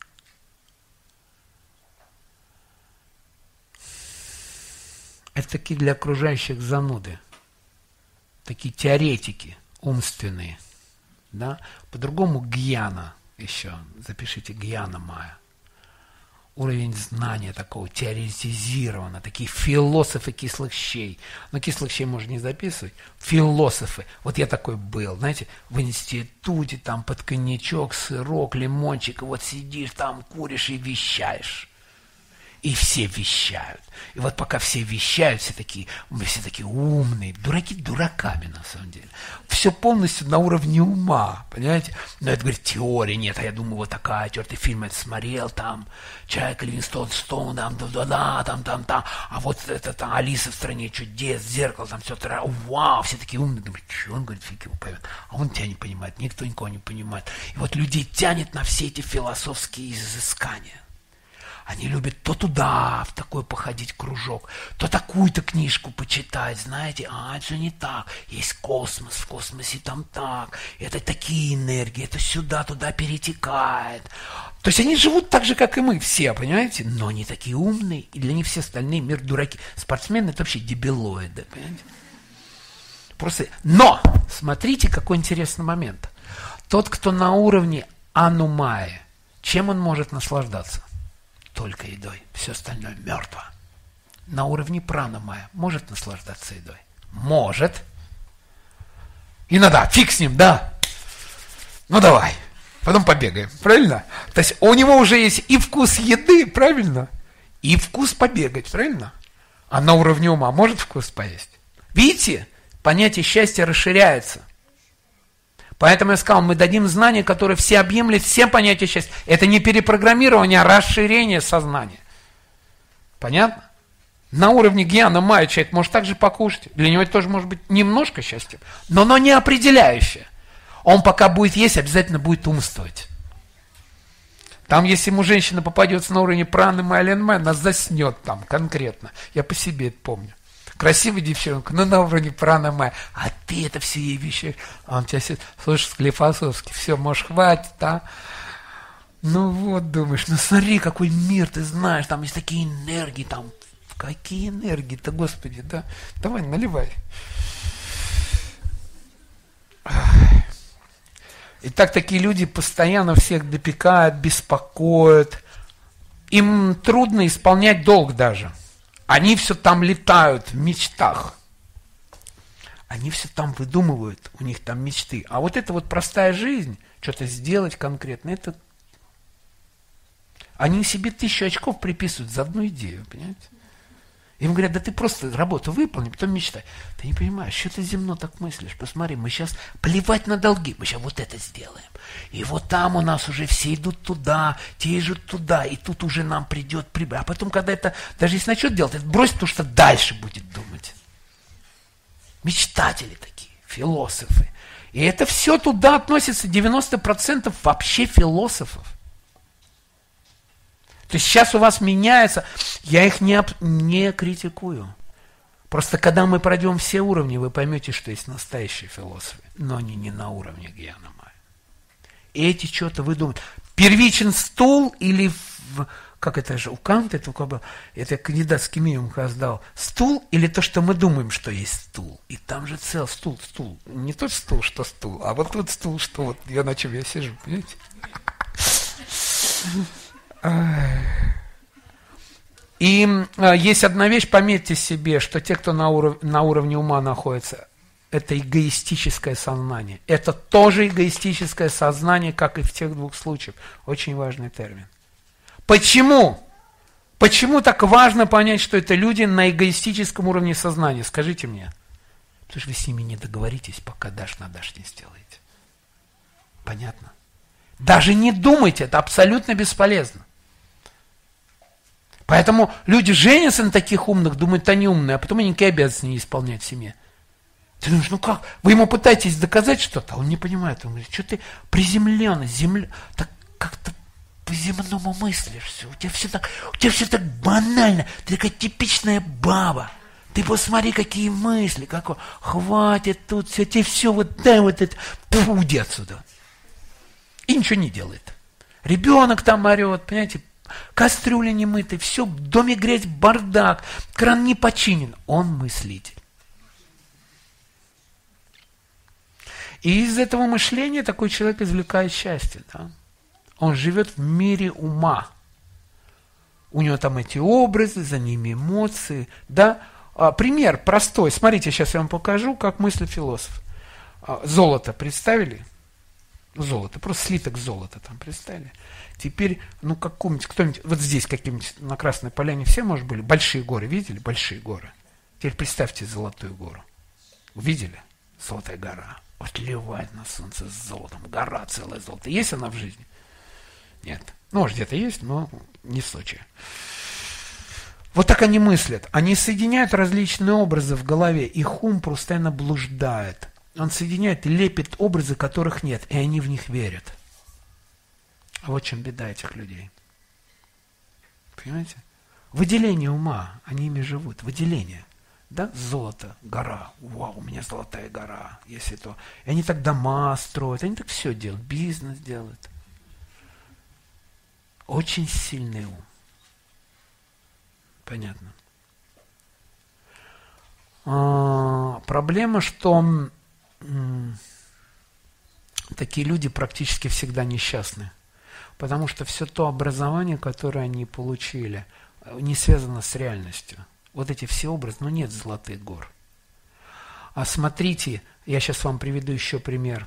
Это такие для окружающих зануды. Такие теоретики умственные. Да? По-другому гьяна еще. Запишите гьяна майя. Уровень знания такого теоретизированного, такие философы кислых щей. Но кислых щей можно не записывать. Философы. Вот я такой был, знаете, в институте, там под коньячок, сырок, лимончик, и вот сидишь там, куришь и вещаешь. И все вещают. И вот пока все вещают, все такие, мы все такие умные, дураки дураками на самом деле. Все полностью на уровне ума, понимаете? Но это, говорит, теория, нет, а я думаю, вот такая теория, ты фильм это смотрел, там, Чайка, Ливингстон, Стоун, там, да-да-да, там, там, там, а вот это там Алиса в стране чудес, зеркало, там все, вау, все такие умные, говорят, что он, говорит, фиг его поймет, а он тебя не понимает, никто никого не понимает. И вот людей тянет на все эти философские изыскания. Они любят то туда, в такой походить кружок, то такую-то книжку почитать, знаете, а, это же не так, есть космос, в космосе там так, это такие энергии, это сюда, туда перетекает. То есть они живут так же, как и мы все, понимаете, но они такие умные, и для них все остальные мир дураки. Спортсмены это вообще дебилоиды, понимаете. Просто, но, смотрите, какой интересный момент. Тот, кто на уровне анумая, чем он может наслаждаться? Только едой. Все остальное мертво. На уровне пранамая может наслаждаться едой? Может. Иногда, фиг с ним, да. Ну давай. потом побегаем, правильно? То есть у него уже есть и вкус еды, правильно? И вкус побегать, правильно? А на уровне ума может вкус поесть? Видите, понятие счастья расширяется. Поэтому я сказал, мы дадим знания, которые все объемлют, все понятия счастья. Это не перепрограммирование, а расширение сознания. Понятно? На уровне гьяна майя человек может также покушать. Для него это тоже может быть немножко счастья, но оно не определяющее. Он пока будет есть, обязательно будет умствовать. Там, если ему женщина попадется на уровне праны майя, она заснет там конкретно. Я по себе это помню. Красивая девчонка, но на уровне праны майя. А ты это все ей вещи. А он тебя сидит, слушай, Склифосовский, все, может, хватит, а? Ну вот, думаешь, ну смотри, какой мир, ты знаешь, там есть такие энергии, там. Какие энергии-то, Господи, да? Давай, наливай. Итак, такие люди постоянно всех допекают, беспокоят. Им трудно исполнять долг даже. Они все там летают в мечтах. Они все там выдумывают, у них там мечты. А вот эта вот простая жизнь, что-то сделать конкретно, это... Они себе тысячу очков приписывают за одну идею, понимаете? Им говорят, да ты просто работу выполни, потом мечтай. Ты не понимаешь, что ты земно так мыслишь? Посмотри, мы сейчас плевать на долги, мы сейчас вот это сделаем. И вот там у нас уже все идут туда, те идут туда, и тут уже нам придет прибыль. А потом, когда это, даже если начнет делать, это бросит, потому что дальше будет думать. Мечтатели такие, философы. И это все туда относится, девяносто процентов вообще философов. То есть сейчас у вас меняется, я их не, не критикую. Просто когда мы пройдем все уровни, вы поймете, что есть настоящие философы, но они не на уровне гьяна майя. И эти что-то выдумывают. Первичен стул или, в, как это же, у Канта, это, как бы, это кандидатский минимум когда сдал, стул или то, что мы думаем, что есть стул. И там же цел стул, стул. Не тот стул, что стул, а вот тот стул, что вот я на чем я сижу, понимаете? И э, есть одна вещь, пометьте себе, что те, кто на, уров- на уровне ума находится, это эгоистическое сознание. Это тоже эгоистическое сознание, как и в тех двух случаях. Очень важный термин. Почему? Почему так важно понять, что это люди на эгоистическом уровне сознания? Скажите мне. Потому что вы с ними не договоритесь, пока дашь на дашь не сделаете. Понятно? Даже не думайте, это абсолютно бесполезно. Поэтому люди женятся на таких умных, думают, они умные, а потом они никакие обязанности не исполняют в семье. Ты думаешь, ну как? Вы ему пытаетесь доказать что-то, а он не понимает. Он говорит, что ты приземленный, земля... так как-то по-земному мыслишь все. У тебя все так, у тебя все так банально. Ты такая типичная баба. Ты посмотри, какие мысли, какой. Хватит тут все, тебе все вот дай вот это. Фу, уйди отсюда. И ничего не делает. Ребенок там орет, понимаете, кастрюля не мытая, все, в доме грязь, бардак, кран не починен. Он мыслитель. И из этого мышления такой человек извлекает счастье. Да? Он живет в мире ума. У него там эти образы, за ними эмоции. Да? А, пример простой. Смотрите, сейчас я вам покажу, как мыслит философ. А, золото представили? Золото, просто слиток золота там представили. Теперь, ну, каком-нибудь, кто-нибудь, вот здесь каким-нибудь на Красной Поляне все, может, были? Большие горы, видели? Большие горы. Теперь представьте Золотую гору. Видели? Золотая гора. Отливает на солнце с золотом. Гора целая золото. Есть она в жизни? Нет. Ну, может, где-то есть, но не в случае. Вот так они мыслят. Они соединяют различные образы в голове. Их ум постоянно блуждает. Он соединяет и лепит образы, которых нет, и они в них верят. А вот в чем беда этих людей. Понимаете? Выделение ума, они ими живут. Выделение. Да? Золото, гора. Вау, у меня золотая гора. Если то. И они так дома строят, они так все делают. Бизнес делают. Очень сильный ум. Понятно. А, проблема, что м, такие люди практически всегда несчастны. Потому что все то образование, которое они получили, не связано с реальностью. Вот эти все образы, ну нет золотых гор. А смотрите, я сейчас вам приведу еще пример.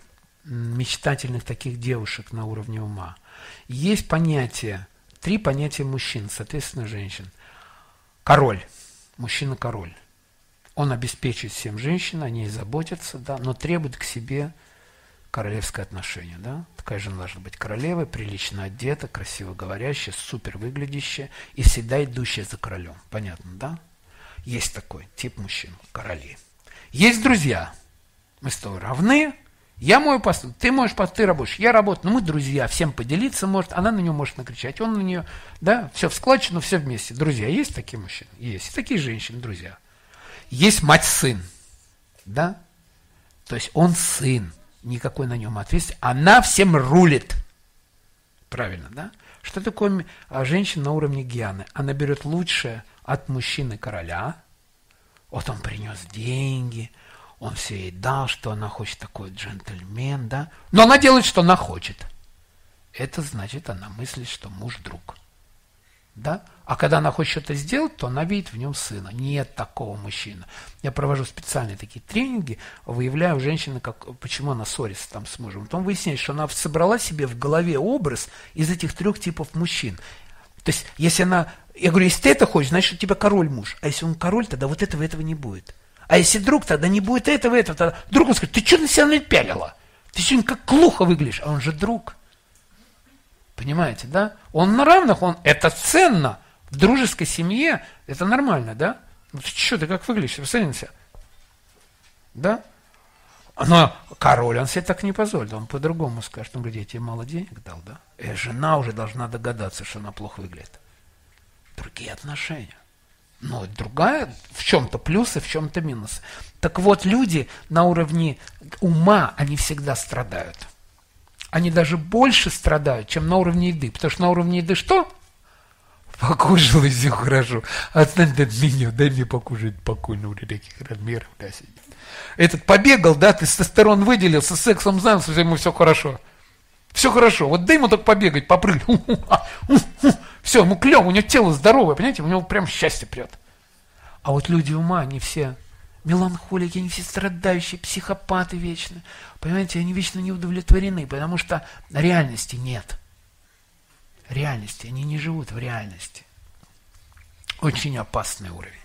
мечтательных таких девушек на уровне ума. Есть понятие, три понятия мужчин, соответственно, женщин. Король. Мужчина-король. Он обеспечивает всем женщин, о ней заботится, да, но требует к себе королевское отношение. Да? Такая жена должна быть королевой, прилично одета, красиво говорящая, супер выглядящая и всегда идущая за королем. Понятно, да? Есть такой тип мужчин, короли. Есть друзья. Мы с тобой равны. Я мою посуду, ты можешь, ты работаешь, я работаю, но мы друзья, всем поделиться может, она на него может накричать, он на нее, да, все в складчину, все вместе. Друзья, есть такие мужчины? Есть. И такие женщины, друзья. Есть мать-сын, да, то есть он сын, никакой на нем ответственности, она всем рулит. Правильно, да? Что такое женщина на уровне гьяны? Она берет лучшее от мужчины-короля, вот он принес деньги, он все ей дал, что она хочет, такой джентльмен, да? Но она делает, что она хочет. Это значит, она мыслит, что муж друг. Да? А когда она хочет что-то сделать, то она видит в нем сына. Нет такого мужчины. Я провожу специальные такие тренинги, выявляю у женщины, как, почему она ссорится там с мужем. Потом выясняется, что она собрала себе в голове образ из этих трех типов мужчин. То есть, если она... Я говорю, если ты это хочешь, значит, у тебя король муж. А если он король, тогда вот этого, этого не будет. А если друг, тогда не будет этого, этого. Тогда друг он скажет, ты что на себя напялила? Ты сегодня как глухо выглядишь. А он же друг. Понимаете, да? Он на равных, он... это ценно. В дружеской семье это нормально, да? Ну ты что, ты как выглядишь? Посмотри на себя. Да? Но король, он себе так не позволит. Он по-другому скажет. Он говорит, я тебе мало денег дал, да? И жена уже должна догадаться, что она плохо выглядит. Другие отношения. Но другая, в чем-то плюсы, в чем-то минусы. Так вот, люди на уровне ума, они всегда страдают. Они даже больше страдают, чем на уровне еды. Потому что на уровне еды что? Покушал и все хорошо. Отстань от меня, дай мне покушать покойно, уже таких размеров, да, сидит. Этот побегал, да, тестостерон выделился, сексом занялся, ему все хорошо. Все хорошо. Вот дай ему только побегать, попрыгать. Все, ему клево, у него тело здоровое, понимаете, у него прям счастье прет. А вот люди ума, они все меланхолики, они все страдающие, психопаты вечные. Понимаете, они вечно не удовлетворены, потому что реальности нет. Реальности, они не живут в реальности. Очень опасный уровень.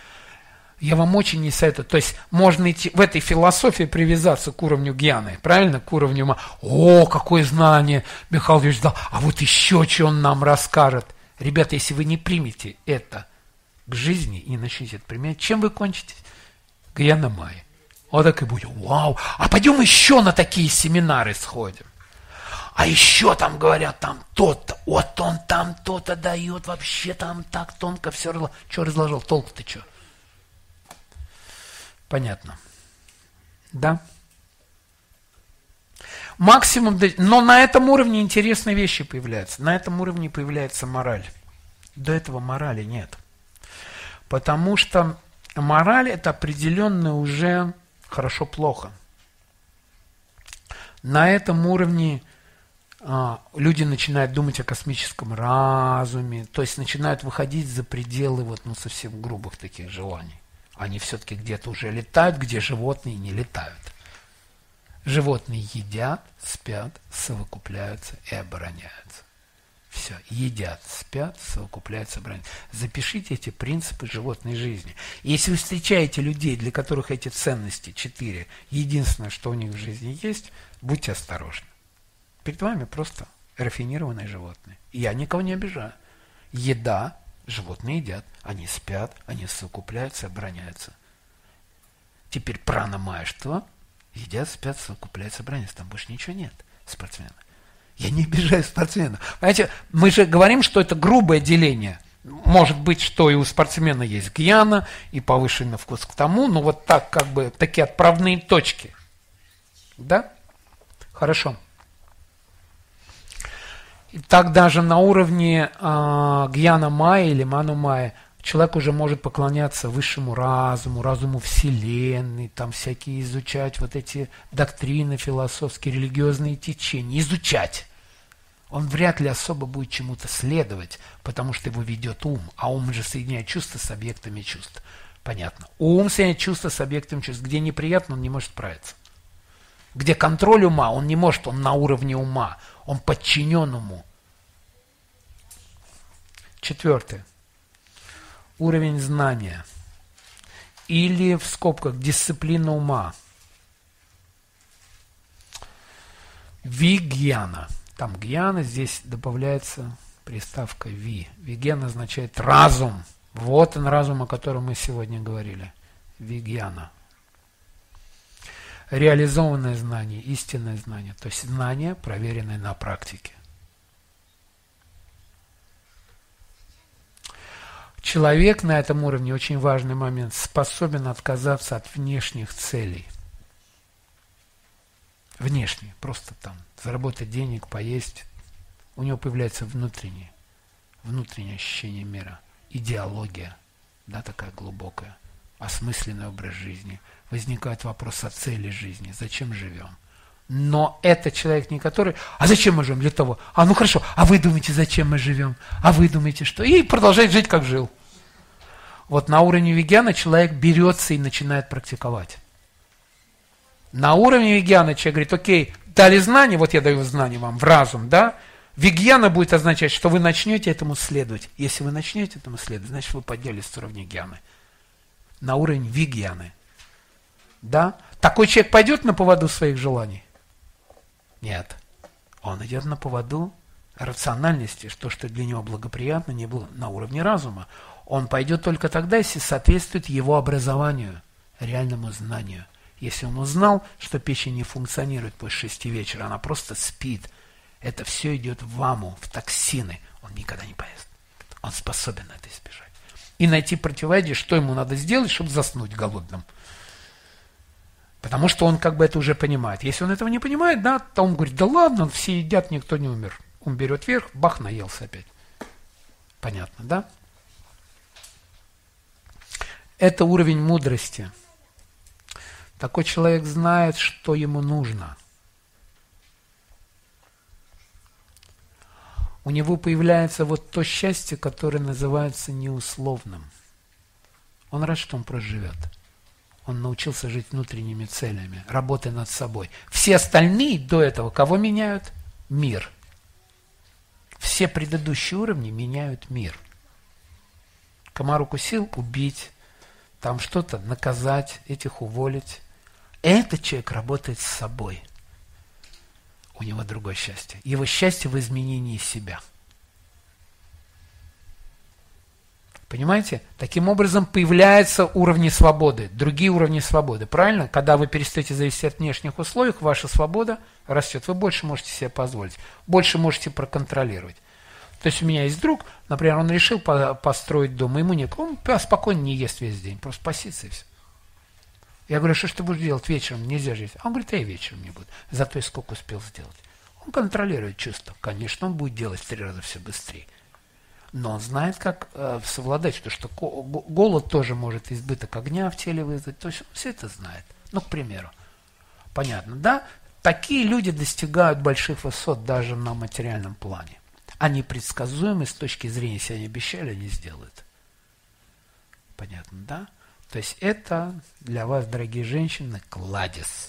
Я вам очень не советую. То есть можно идти в этой философии привязаться к уровню гьяны, правильно? К уровню ума. О, какое знание Михаил Ильич дал. А вот еще что он нам расскажет. Ребята, если вы не примете это к жизни и не начнете это применять, чем вы кончитесь? Гьяна Майя. Вот так и будет. Вау. А пойдем еще на такие семинары сходим. А еще там говорят, там то-то, вот он там то-то дает, вообще там так тонко все. Что разложил? Толку-то что? Понятно. Да? Максимум, но на этом уровне интересные вещи появляются. На этом уровне появляется мораль. До этого морали нет. Потому что мораль это определенно уже хорошо-плохо. На этом уровне а, люди начинают думать о космическом разуме, то есть начинают выходить за пределы вот, ну, совсем грубых таких желаний. Они все-таки где-то уже летают, где животные не летают. Животные едят, спят, совокупляются и обороняются. Все, едят, спят, совокупляются, обороняются. Запишите эти принципы животной жизни. И если вы встречаете людей, для которых эти ценности, четыре, единственное, что у них в жизни есть, будьте осторожны. Перед вами просто рафинированные животные. Я никого не обижаю. Еда. Животные едят, они спят, они совокупляются, обороняются. Теперь прана майя что? Едят, спят, совокупляются, обороняются. Там больше ничего нет спортсмена. Я не обижаю спортсмена. Понимаете, мы же говорим, что это грубое деление. Может быть, что и у спортсмена есть гьяна, и повышенный вкус к тому, но вот так как бы такие отправные точки. Да? Хорошо. И так даже на уровне э, гьяна майя или ману майя человек уже может поклоняться высшему разуму, разуму Вселенной, там всякие изучать вот эти доктрины философские, религиозные течения, изучать. Он вряд ли особо будет чему-то следовать, потому что его ведет ум, а ум же соединяет чувства с объектами чувств. Понятно. Ум соединяет чувства с объектами чувств. Где неприятно, он не может справиться. где контроль ума, он не может, он на уровне ума, он подчинен уму. Четвертое. Уровень знания. Или в скобках дисциплина ума. Вигьяна. Там гьяна, здесь добавляется приставка ви. Вигьяна означает разум. Вот он разум, о котором мы сегодня говорили. Вигьяна. Реализованное знание, истинное знание. То есть знание, проверенное на практике. Человек на этом уровне, очень важный момент, способен отказаться от внешних целей. Внешние, просто там, заработать денег, поесть. У него появляется внутреннее, внутреннее ощущение мира, идеология, да, такая глубокая, осмысленный образ жизни. Возникает вопрос о цели жизни, зачем живем. Но это человек не который, а зачем мы живем? Для того. А ну хорошо, а вы думаете, зачем мы живем? А вы думаете, что? И продолжает жить, как жил. Вот на уровне вегьяна человек берется и начинает практиковать. На уровне вегьяна человек говорит, окей, дали знания, вот я даю знания вам в разум, да? Вегьяна будет означать, что вы начнете этому следовать. Если вы начнете этому следовать, значит вы поднялись с уровня гьяны. На уровень вегьяны. Да? Такой человек пойдет на поводу своих желаний? Нет. Он идет на поводу рациональности, что, что для него благоприятно, не было на уровне разума. Он пойдет только тогда, если соответствует его образованию, реальному знанию. Если он узнал, что печень не функционирует после шести вечера, она просто спит, это все идет в аму, в токсины, он никогда не поест. Он способен это избежать. И найти противоядие, что ему надо сделать, чтобы заснуть голодным. Потому что он как бы это уже понимает. Если он этого не понимает, да, то он говорит, да ладно, все едят, никто не умер. Он берет вверх, бах, наелся опять. Понятно, да? Это уровень мудрости. Такой человек знает, что ему нужно. У него появляется вот то счастье, которое называется неусловным. Он рад, что он проживет. Он научился жить внутренними целями, работая над собой. Все остальные до этого кого меняют? Мир. Все предыдущие уровни меняют мир. Комар укусил – убить. Там что-то наказать, этих уволить. Этот человек работает с собой. У него другое счастье. Его счастье в изменении себя. Понимаете? Таким образом появляются уровни свободы, другие уровни свободы. Правильно? Когда вы перестаете зависеть от внешних условий, ваша свобода растет. Вы больше можете себе позволить, больше можете проконтролировать. То есть у меня есть друг, например, он решил построить дом, ему некому, он спокойно не ест весь день, просто пасится и все. Я говорю, что ж ты будешь делать вечером, нельзя же есть. А он говорит, а я вечером не буду, зато я сколько успел сделать. Он контролирует чувства, конечно, он будет делать в три раза все быстрее. Но он знает, как э, совладать, потому что голод тоже может избыток огня в теле вызвать. То есть он все это знает. Ну, к примеру. Понятно, да? Такие люди достигают больших высот даже на материальном плане. Они предсказуемы с точки зрения, если они обещали, они сделают. Понятно, да? То есть это для вас, дорогие женщины, кладезь.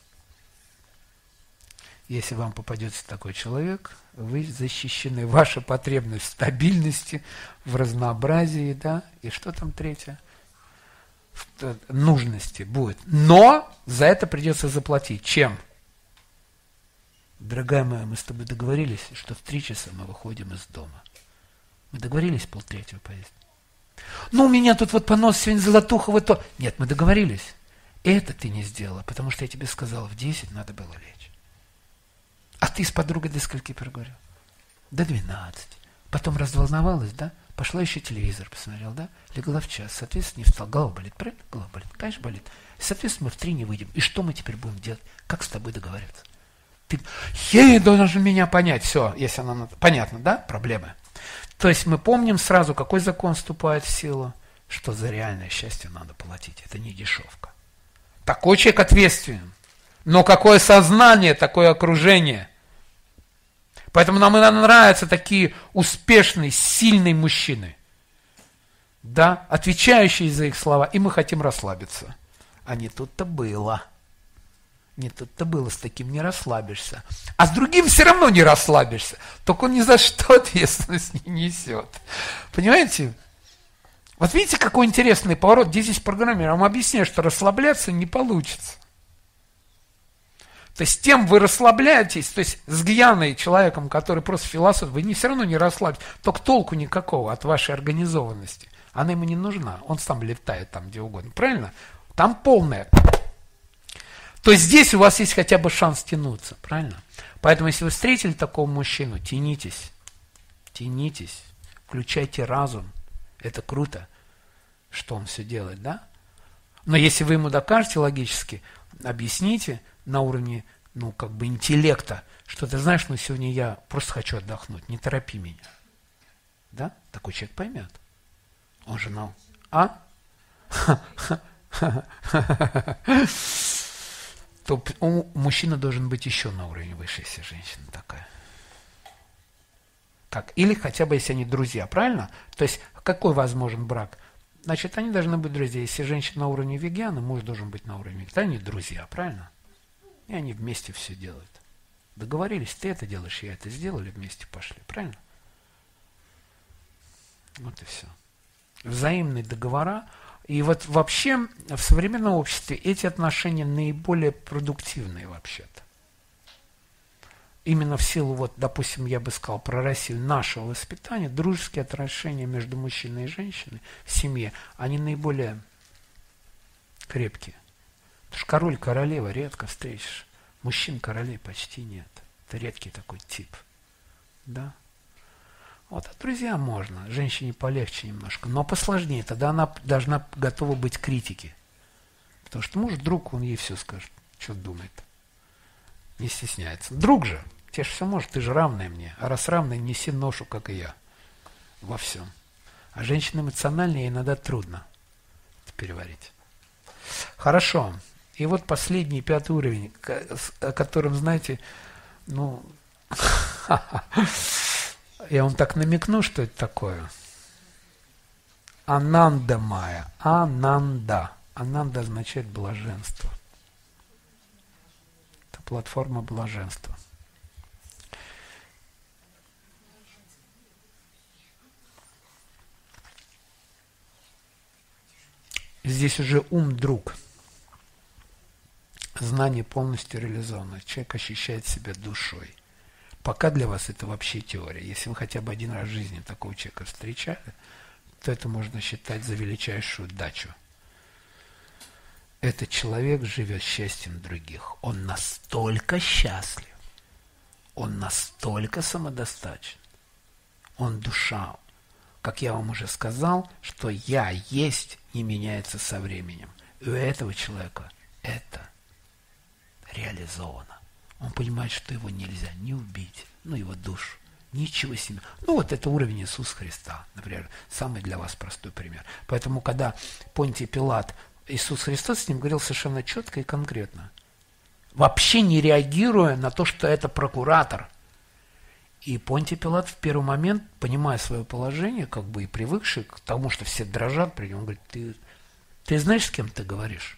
Если вам попадется такой человек, вы защищены. Ваша потребность в стабильности, в разнообразии, да, и что там третье? В нужности будет. Но за это придется заплатить. Чем? Дорогая моя, мы с тобой договорились, что в три часа мы выходим из дома. Мы договорились полтретьего поесть. Ну, у меня тут вот понос сегодня золотуха, вот то. Нет, мы договорились. Это ты не сделала, потому что я тебе сказал, в десять надо было лечь. А ты с подругой до скольки проговорил? До двенадцати. Потом разволновалась, да? Пошла еще телевизор посмотрел, да? Легла в час, соответственно, не встал. Голова болит, правильно? Голова болит, конечно, болит. Соответственно, мы в три не выйдем. И что мы теперь будем делать? Как с тобой договариваться? Ты, ей должен меня понять. Все, если она... Понятно, да? Проблемы. То есть мы помним сразу, какой закон вступает в силу, что за реальное счастье надо платить. Это не дешевка. Такой человек ответственен. Но какое сознание, такое окружение. Поэтому нам иногда нравятся такие успешные, сильные мужчины. Да, отвечающие за их слова. И мы хотим расслабиться. А не тут-то было. Не тут-то было, с таким не расслабишься. А с другим все равно не расслабишься. Только он ни за что ответственность не несет. Понимаете? Вот видите, какой интересный поворот. Здесь программер вам объясняет, что расслабляться не получится. То есть тем вы расслабляетесь, то есть с гьяной, человеком, который просто философ, вы не, все равно не расслабитесь. Только толку никакого от вашей организованности. Она ему не нужна. Он сам летает там где угодно. Правильно? Там полная. То есть здесь у вас есть хотя бы шанс тянуться, правильно? Поэтому, если вы встретили такого мужчину, тянитесь, тянитесь, включайте разум. Это круто, что он все делает, да? Но если вы ему докажете логически, объясните на уровне, ну, как бы интеллекта, что ты знаешь, ну, сегодня я просто хочу отдохнуть, не торопи меня. Да? Такой человек поймет. Он же, ну, а? То мужчина должен быть еще на уровне выше, если женщина такая. Так, или хотя бы, если они друзья, правильно? То есть, какой возможен брак? Значит, они должны быть друзья. Если женщина на уровне вегана, муж должен быть на уровне вегана. Они друзья, правильно? И они вместе все делают. Договорились, ты это делаешь, я это сделали, вместе пошли, правильно? Вот и все. Взаимные договора. И вот вообще в современном обществе эти отношения наиболее продуктивные вообще-то. Именно в силу, вот, допустим, я бы сказал про Россию, нашего воспитания, дружеские отношения между мужчиной и женщиной в семье, они наиболее крепкие. Потому что король, королева редко встретишь. Мужчин, королей почти нет. Это редкий такой тип. Да? Вот, а друзья можно, женщине полегче немножко, но посложнее, тогда она должна готова быть к критике. Потому что муж, друг, он ей все скажет, что думает. Не стесняется. Друг же, тебе же все может, ты же равная мне, а раз равная, неси ношу, как и я, во всем. А женщина эмоциональная, ей иногда трудно это переварить. Хорошо. И вот последний, пятый уровень, о котором, знаете, ну... Я вам так намекну, что это такое. Ананда Майя. Ананда. Ананда означает блаженство. Это платформа блаженства. Здесь уже ум друг. Знание полностью реализовано. Человек ощущает себя душой. Пока для вас это вообще теория. Если вы хотя бы один раз в жизни такого человека встречали, то это можно считать за величайшую дачу. Этот человек живет счастьем других. Он настолько счастлив. Он настолько самодостаточен. Он душа. Как я вам уже сказал, что я есть не меняется со временем. И у этого человека это реализовано. Он понимает, что его нельзя не убить, ну, его душу, ничего себе. Ну, вот это уровень Иисуса Христа, например, самый для вас простой пример. Поэтому, когда Понтий Пилат, Иисус Христос с ним говорил совершенно четко и конкретно, вообще не реагируя на то, что это прокуратор. И Понтий Пилат в первый момент, понимая свое положение, как бы и привыкший к тому, что все дрожат при нем, он говорит, ты, ты знаешь, с кем ты говоришь?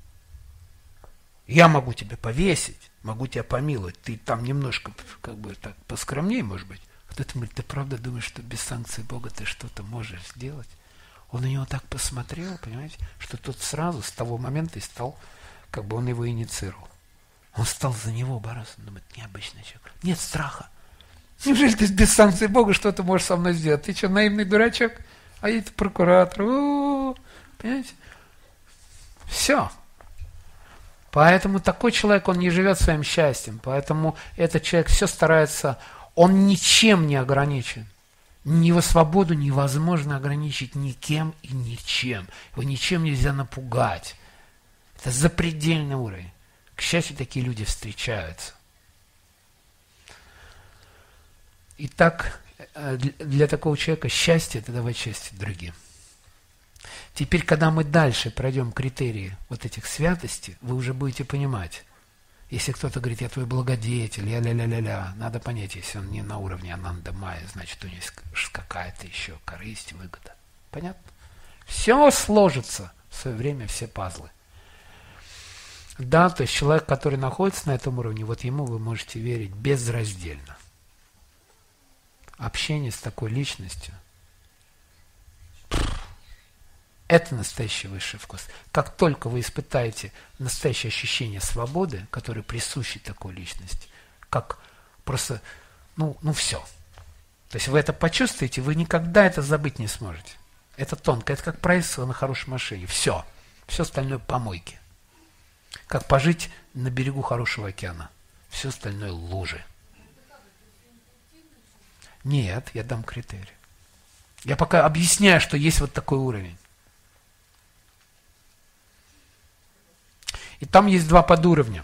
Я могу тебя повесить, могу тебя помиловать, ты там немножко как бы так поскромнее, может быть. Кто-то говорит, ты правда думаешь, что без санкции Бога ты что-то можешь сделать? Он на него так посмотрел, понимаете, что тот сразу с того момента и стал, как бы он его инициировал. Он стал за него бороться, он думает, необычный человек. Нет страха. Неужели ты без санкции Бога что-то можешь со мной сделать? Ты что, наивный дурачок? А это прокуратор. У-у-у. Понимаете? Все. Поэтому такой человек, он не живет своим счастьем. Поэтому этот человек все старается, он ничем не ограничен. Его свободу невозможно ограничить никем и ничем. Его ничем нельзя напугать. Это запредельный уровень. К счастью, такие люди встречаются. Итак, для такого человека счастье – это давать счастье другим. Теперь, когда мы дальше пройдем критерии вот этих святостей, вы уже будете понимать. Если кто-то говорит, я твой благодетель, я ля-ля-ля-ля, надо понять, если он не на уровне Ананда Майя, значит, у него есть какая-то еще корысть, выгода. Понятно? Все сложится в свое время, все пазлы. Да, то есть человек, который находится на этом уровне, вот ему вы можете верить безраздельно. Общение с такой личностью – это настоящий высший вкус. Как только вы испытаете настоящее ощущение свободы, которое присуще такой личности, как просто, ну, ну все. То есть вы это почувствуете, вы никогда это забыть не сможете. Это тонко, это как проезд на хорошей машине. Все. Все остальное помойки. Как пожить на берегу хорошего океана. Все остальное лужи. Нет, я дам критерий. Я пока объясняю, что есть вот такой уровень. И там есть два подуровня.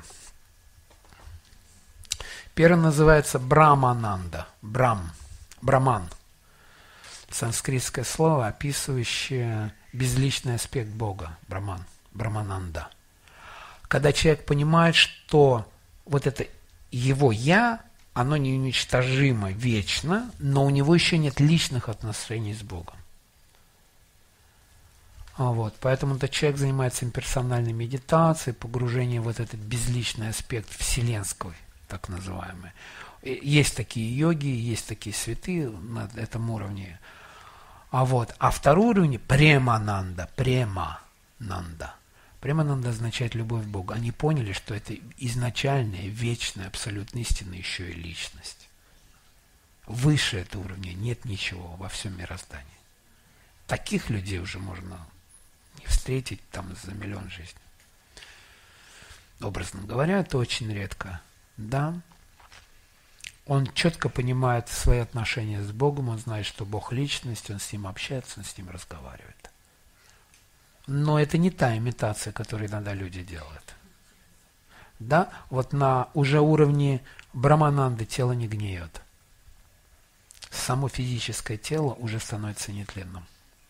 Первый называется Брамананда. Брам. Браман. Санскритское слово, описывающее безличный аспект Бога. Браман. Брамананда. Когда человек понимает, что вот это его «я», оно неуничтожимо, вечно, но у него еще нет личных отношений с Богом. Вот, поэтому этот человек занимается имперсональной медитацией, погружением в вот этот безличный аспект вселенской, так называемый. Есть такие йоги, есть такие святые на этом уровне. А вот, а второй уровень – премананда, премананда. Премананда означает любовь к Богу. Они поняли, что это изначальная, вечная, абсолютно истинная еще и личность. Выше этого уровня нет ничего во всем мироздании. Таких людей уже можно не встретить там за миллион жизней. Образно говоря, это очень редко. Да. Он четко понимает свои отношения с Богом, он знает, что Бог личность, он с ним общается, он с ним разговаривает. Но это не та имитация, которую иногда люди делают. Да, вот на уже уровне Брамананды тело не гниет. Само физическое тело уже становится нетленным.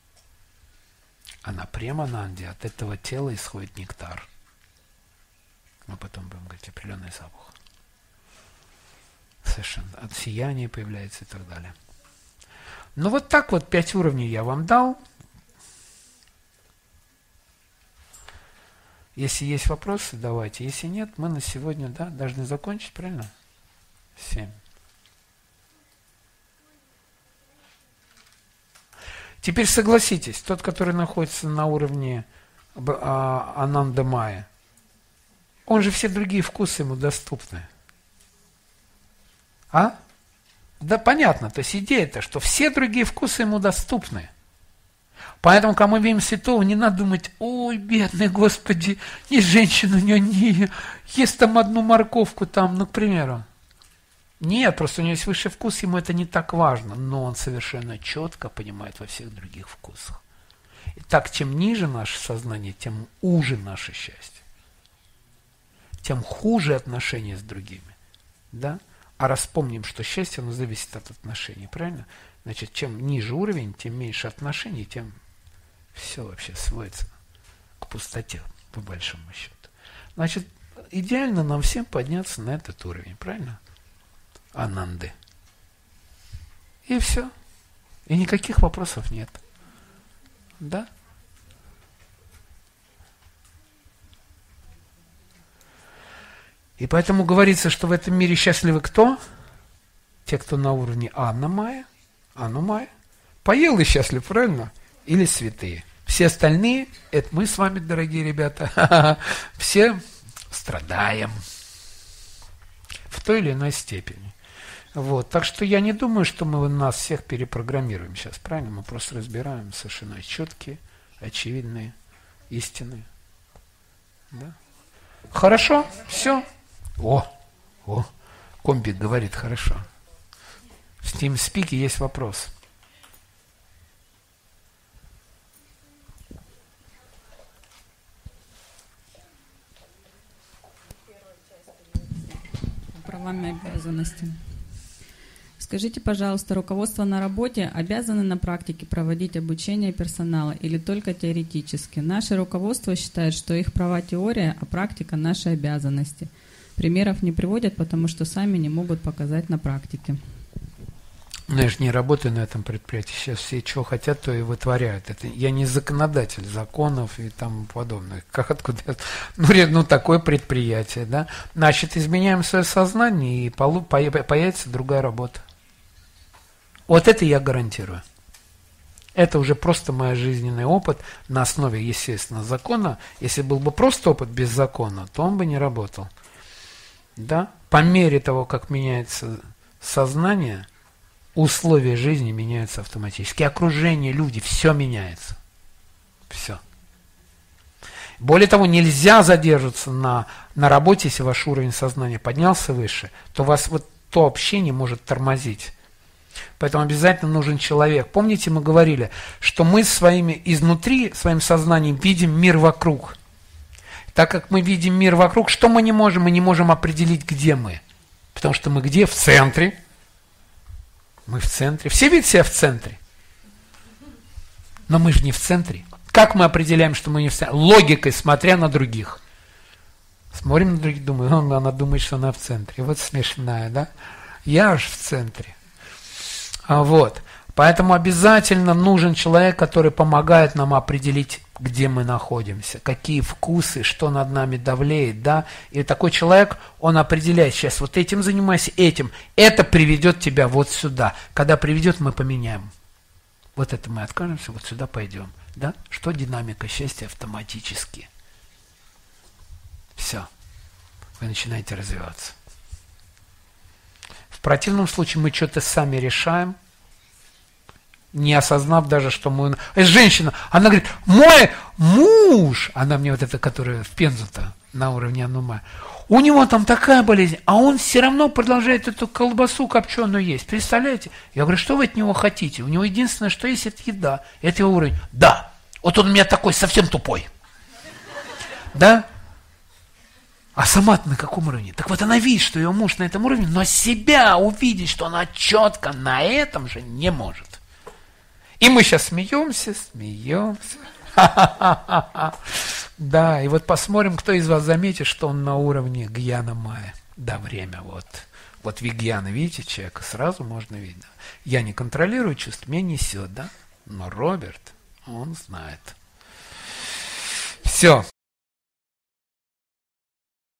А на Премананде от этого тела исходит нектар. Мы потом будем говорить определенный запах. Совершенно. От сияния появляется и так далее. Ну вот так вот пять уровней я вам дал. Если есть вопросы, давайте. Если нет, мы на сегодня, да, должны закончить, правильно? Семь. Теперь согласитесь, тот, который находится на уровне а, Ананда Майя, он же все другие вкусы ему доступны. А? Да понятно, то есть идея-то, что все другие вкусы ему доступны. Поэтому, когда мы видим святого, не надо думать, ой, бедный, Господи, ни женщина у него не ест там одну морковку, там, ну, к примеру. Нет, просто у него есть высший вкус, ему это не так важно, но он совершенно четко понимает во всех других вкусах. И так, чем ниже наше сознание, тем уже наше счастье. Тем хуже отношения с другими. Да? А раз помним, что счастье, оно зависит от отношений, правильно? Значит, чем ниже уровень, тем меньше отношений, тем все вообще сводится к пустоте, по большому счету. Значит, идеально нам всем подняться на этот уровень, правильно? Ананды. И все. И никаких вопросов нет. Да? И поэтому говорится, что в этом мире счастливы кто? Те, кто на уровне Анна Майя, Анну Майя. Поел и счастлив, правильно? Или святые. Все остальные, это мы с вами, дорогие ребята, все страдаем в той или иной степени. Вот. Так что я не думаю, что мы нас всех перепрограммируем сейчас, правильно? Мы просто разбираем совершенно четкие, очевидные истины. Да? Хорошо, все. О, о, комбик говорит хорошо. В TeamSpeak есть вопрос. Правами и обязанностями. Скажите, пожалуйста, руководство на работе обязаны на практике проводить обучение персонала или только теоретически? Наше руководство считает, что их права теория, а практика наши обязанности. Примеров не приводят, потому что сами не могут показать на практике. Но я же не работаю на этом предприятии. Сейчас все, чего хотят, то и вытворяют. Это, я не законодатель законов и тому подобное. Как откуда? Ну, ну, такое предприятие, да. Значит, изменяем свое сознание, и полу, появится другая работа. Вот это я гарантирую. Это уже просто мой жизненный опыт на основе, естественно, закона. Если был бы просто опыт без закона, то он бы не работал. Да? По мере того, как меняется сознание, условия жизни меняются автоматически. Окружение, люди, все меняется. Все. Более того, нельзя задерживаться на, на работе, если ваш уровень сознания поднялся выше, то вас вот то общение может тормозить. Поэтому обязательно нужен человек. Помните, мы говорили, что мы своими изнутри, своим сознанием видим мир вокруг. Так как мы видим мир вокруг, что мы не можем? Мы не можем определить, где мы. Потому что мы где? В центре. Мы в центре. Все видят себя в центре. Но мы же не в центре. Как мы определяем, что мы не в центре? Логикой, смотря на других. Смотрим на других, думаем, ну, она думает, что она в центре. Вот смешная, да? Я аж в центре. А вот. Поэтому обязательно нужен человек, который помогает нам определить, где мы находимся, какие вкусы, что над нами давлеет, да. И такой человек, он определяет, сейчас вот этим занимайся, этим. Это приведет тебя вот сюда. Когда приведет, мы поменяем. Вот это мы откажемся, вот сюда пойдем. Да? Что динамика счастья автоматически. Все. Вы начинаете развиваться. В противном случае мы что-то сами решаем, не осознав даже, что мы... Женщина, она говорит, мой муж, она мне вот эта, которая в Пензу-то на уровне Анума, у него там такая болезнь, а он все равно продолжает эту колбасу копченую есть. Представляете? Я говорю, что вы от него хотите? У него единственное, что есть, это еда. Это его уровень. Да, вот он у меня такой совсем тупой. Да? А сама-то на каком уровне? Так вот она видит, что ее муж на этом уровне, но себя увидеть, что она четко на этом же не может. И мы сейчас смеемся, смеемся. Да, и вот посмотрим, кто из вас заметит, что он на уровне Гьяна Майя. Да, время вот. Вот Вигьяна, видите, человека сразу можно видеть. Да? Я не контролирую чувств, меня несет, да? Но Роберт, он знает. Все.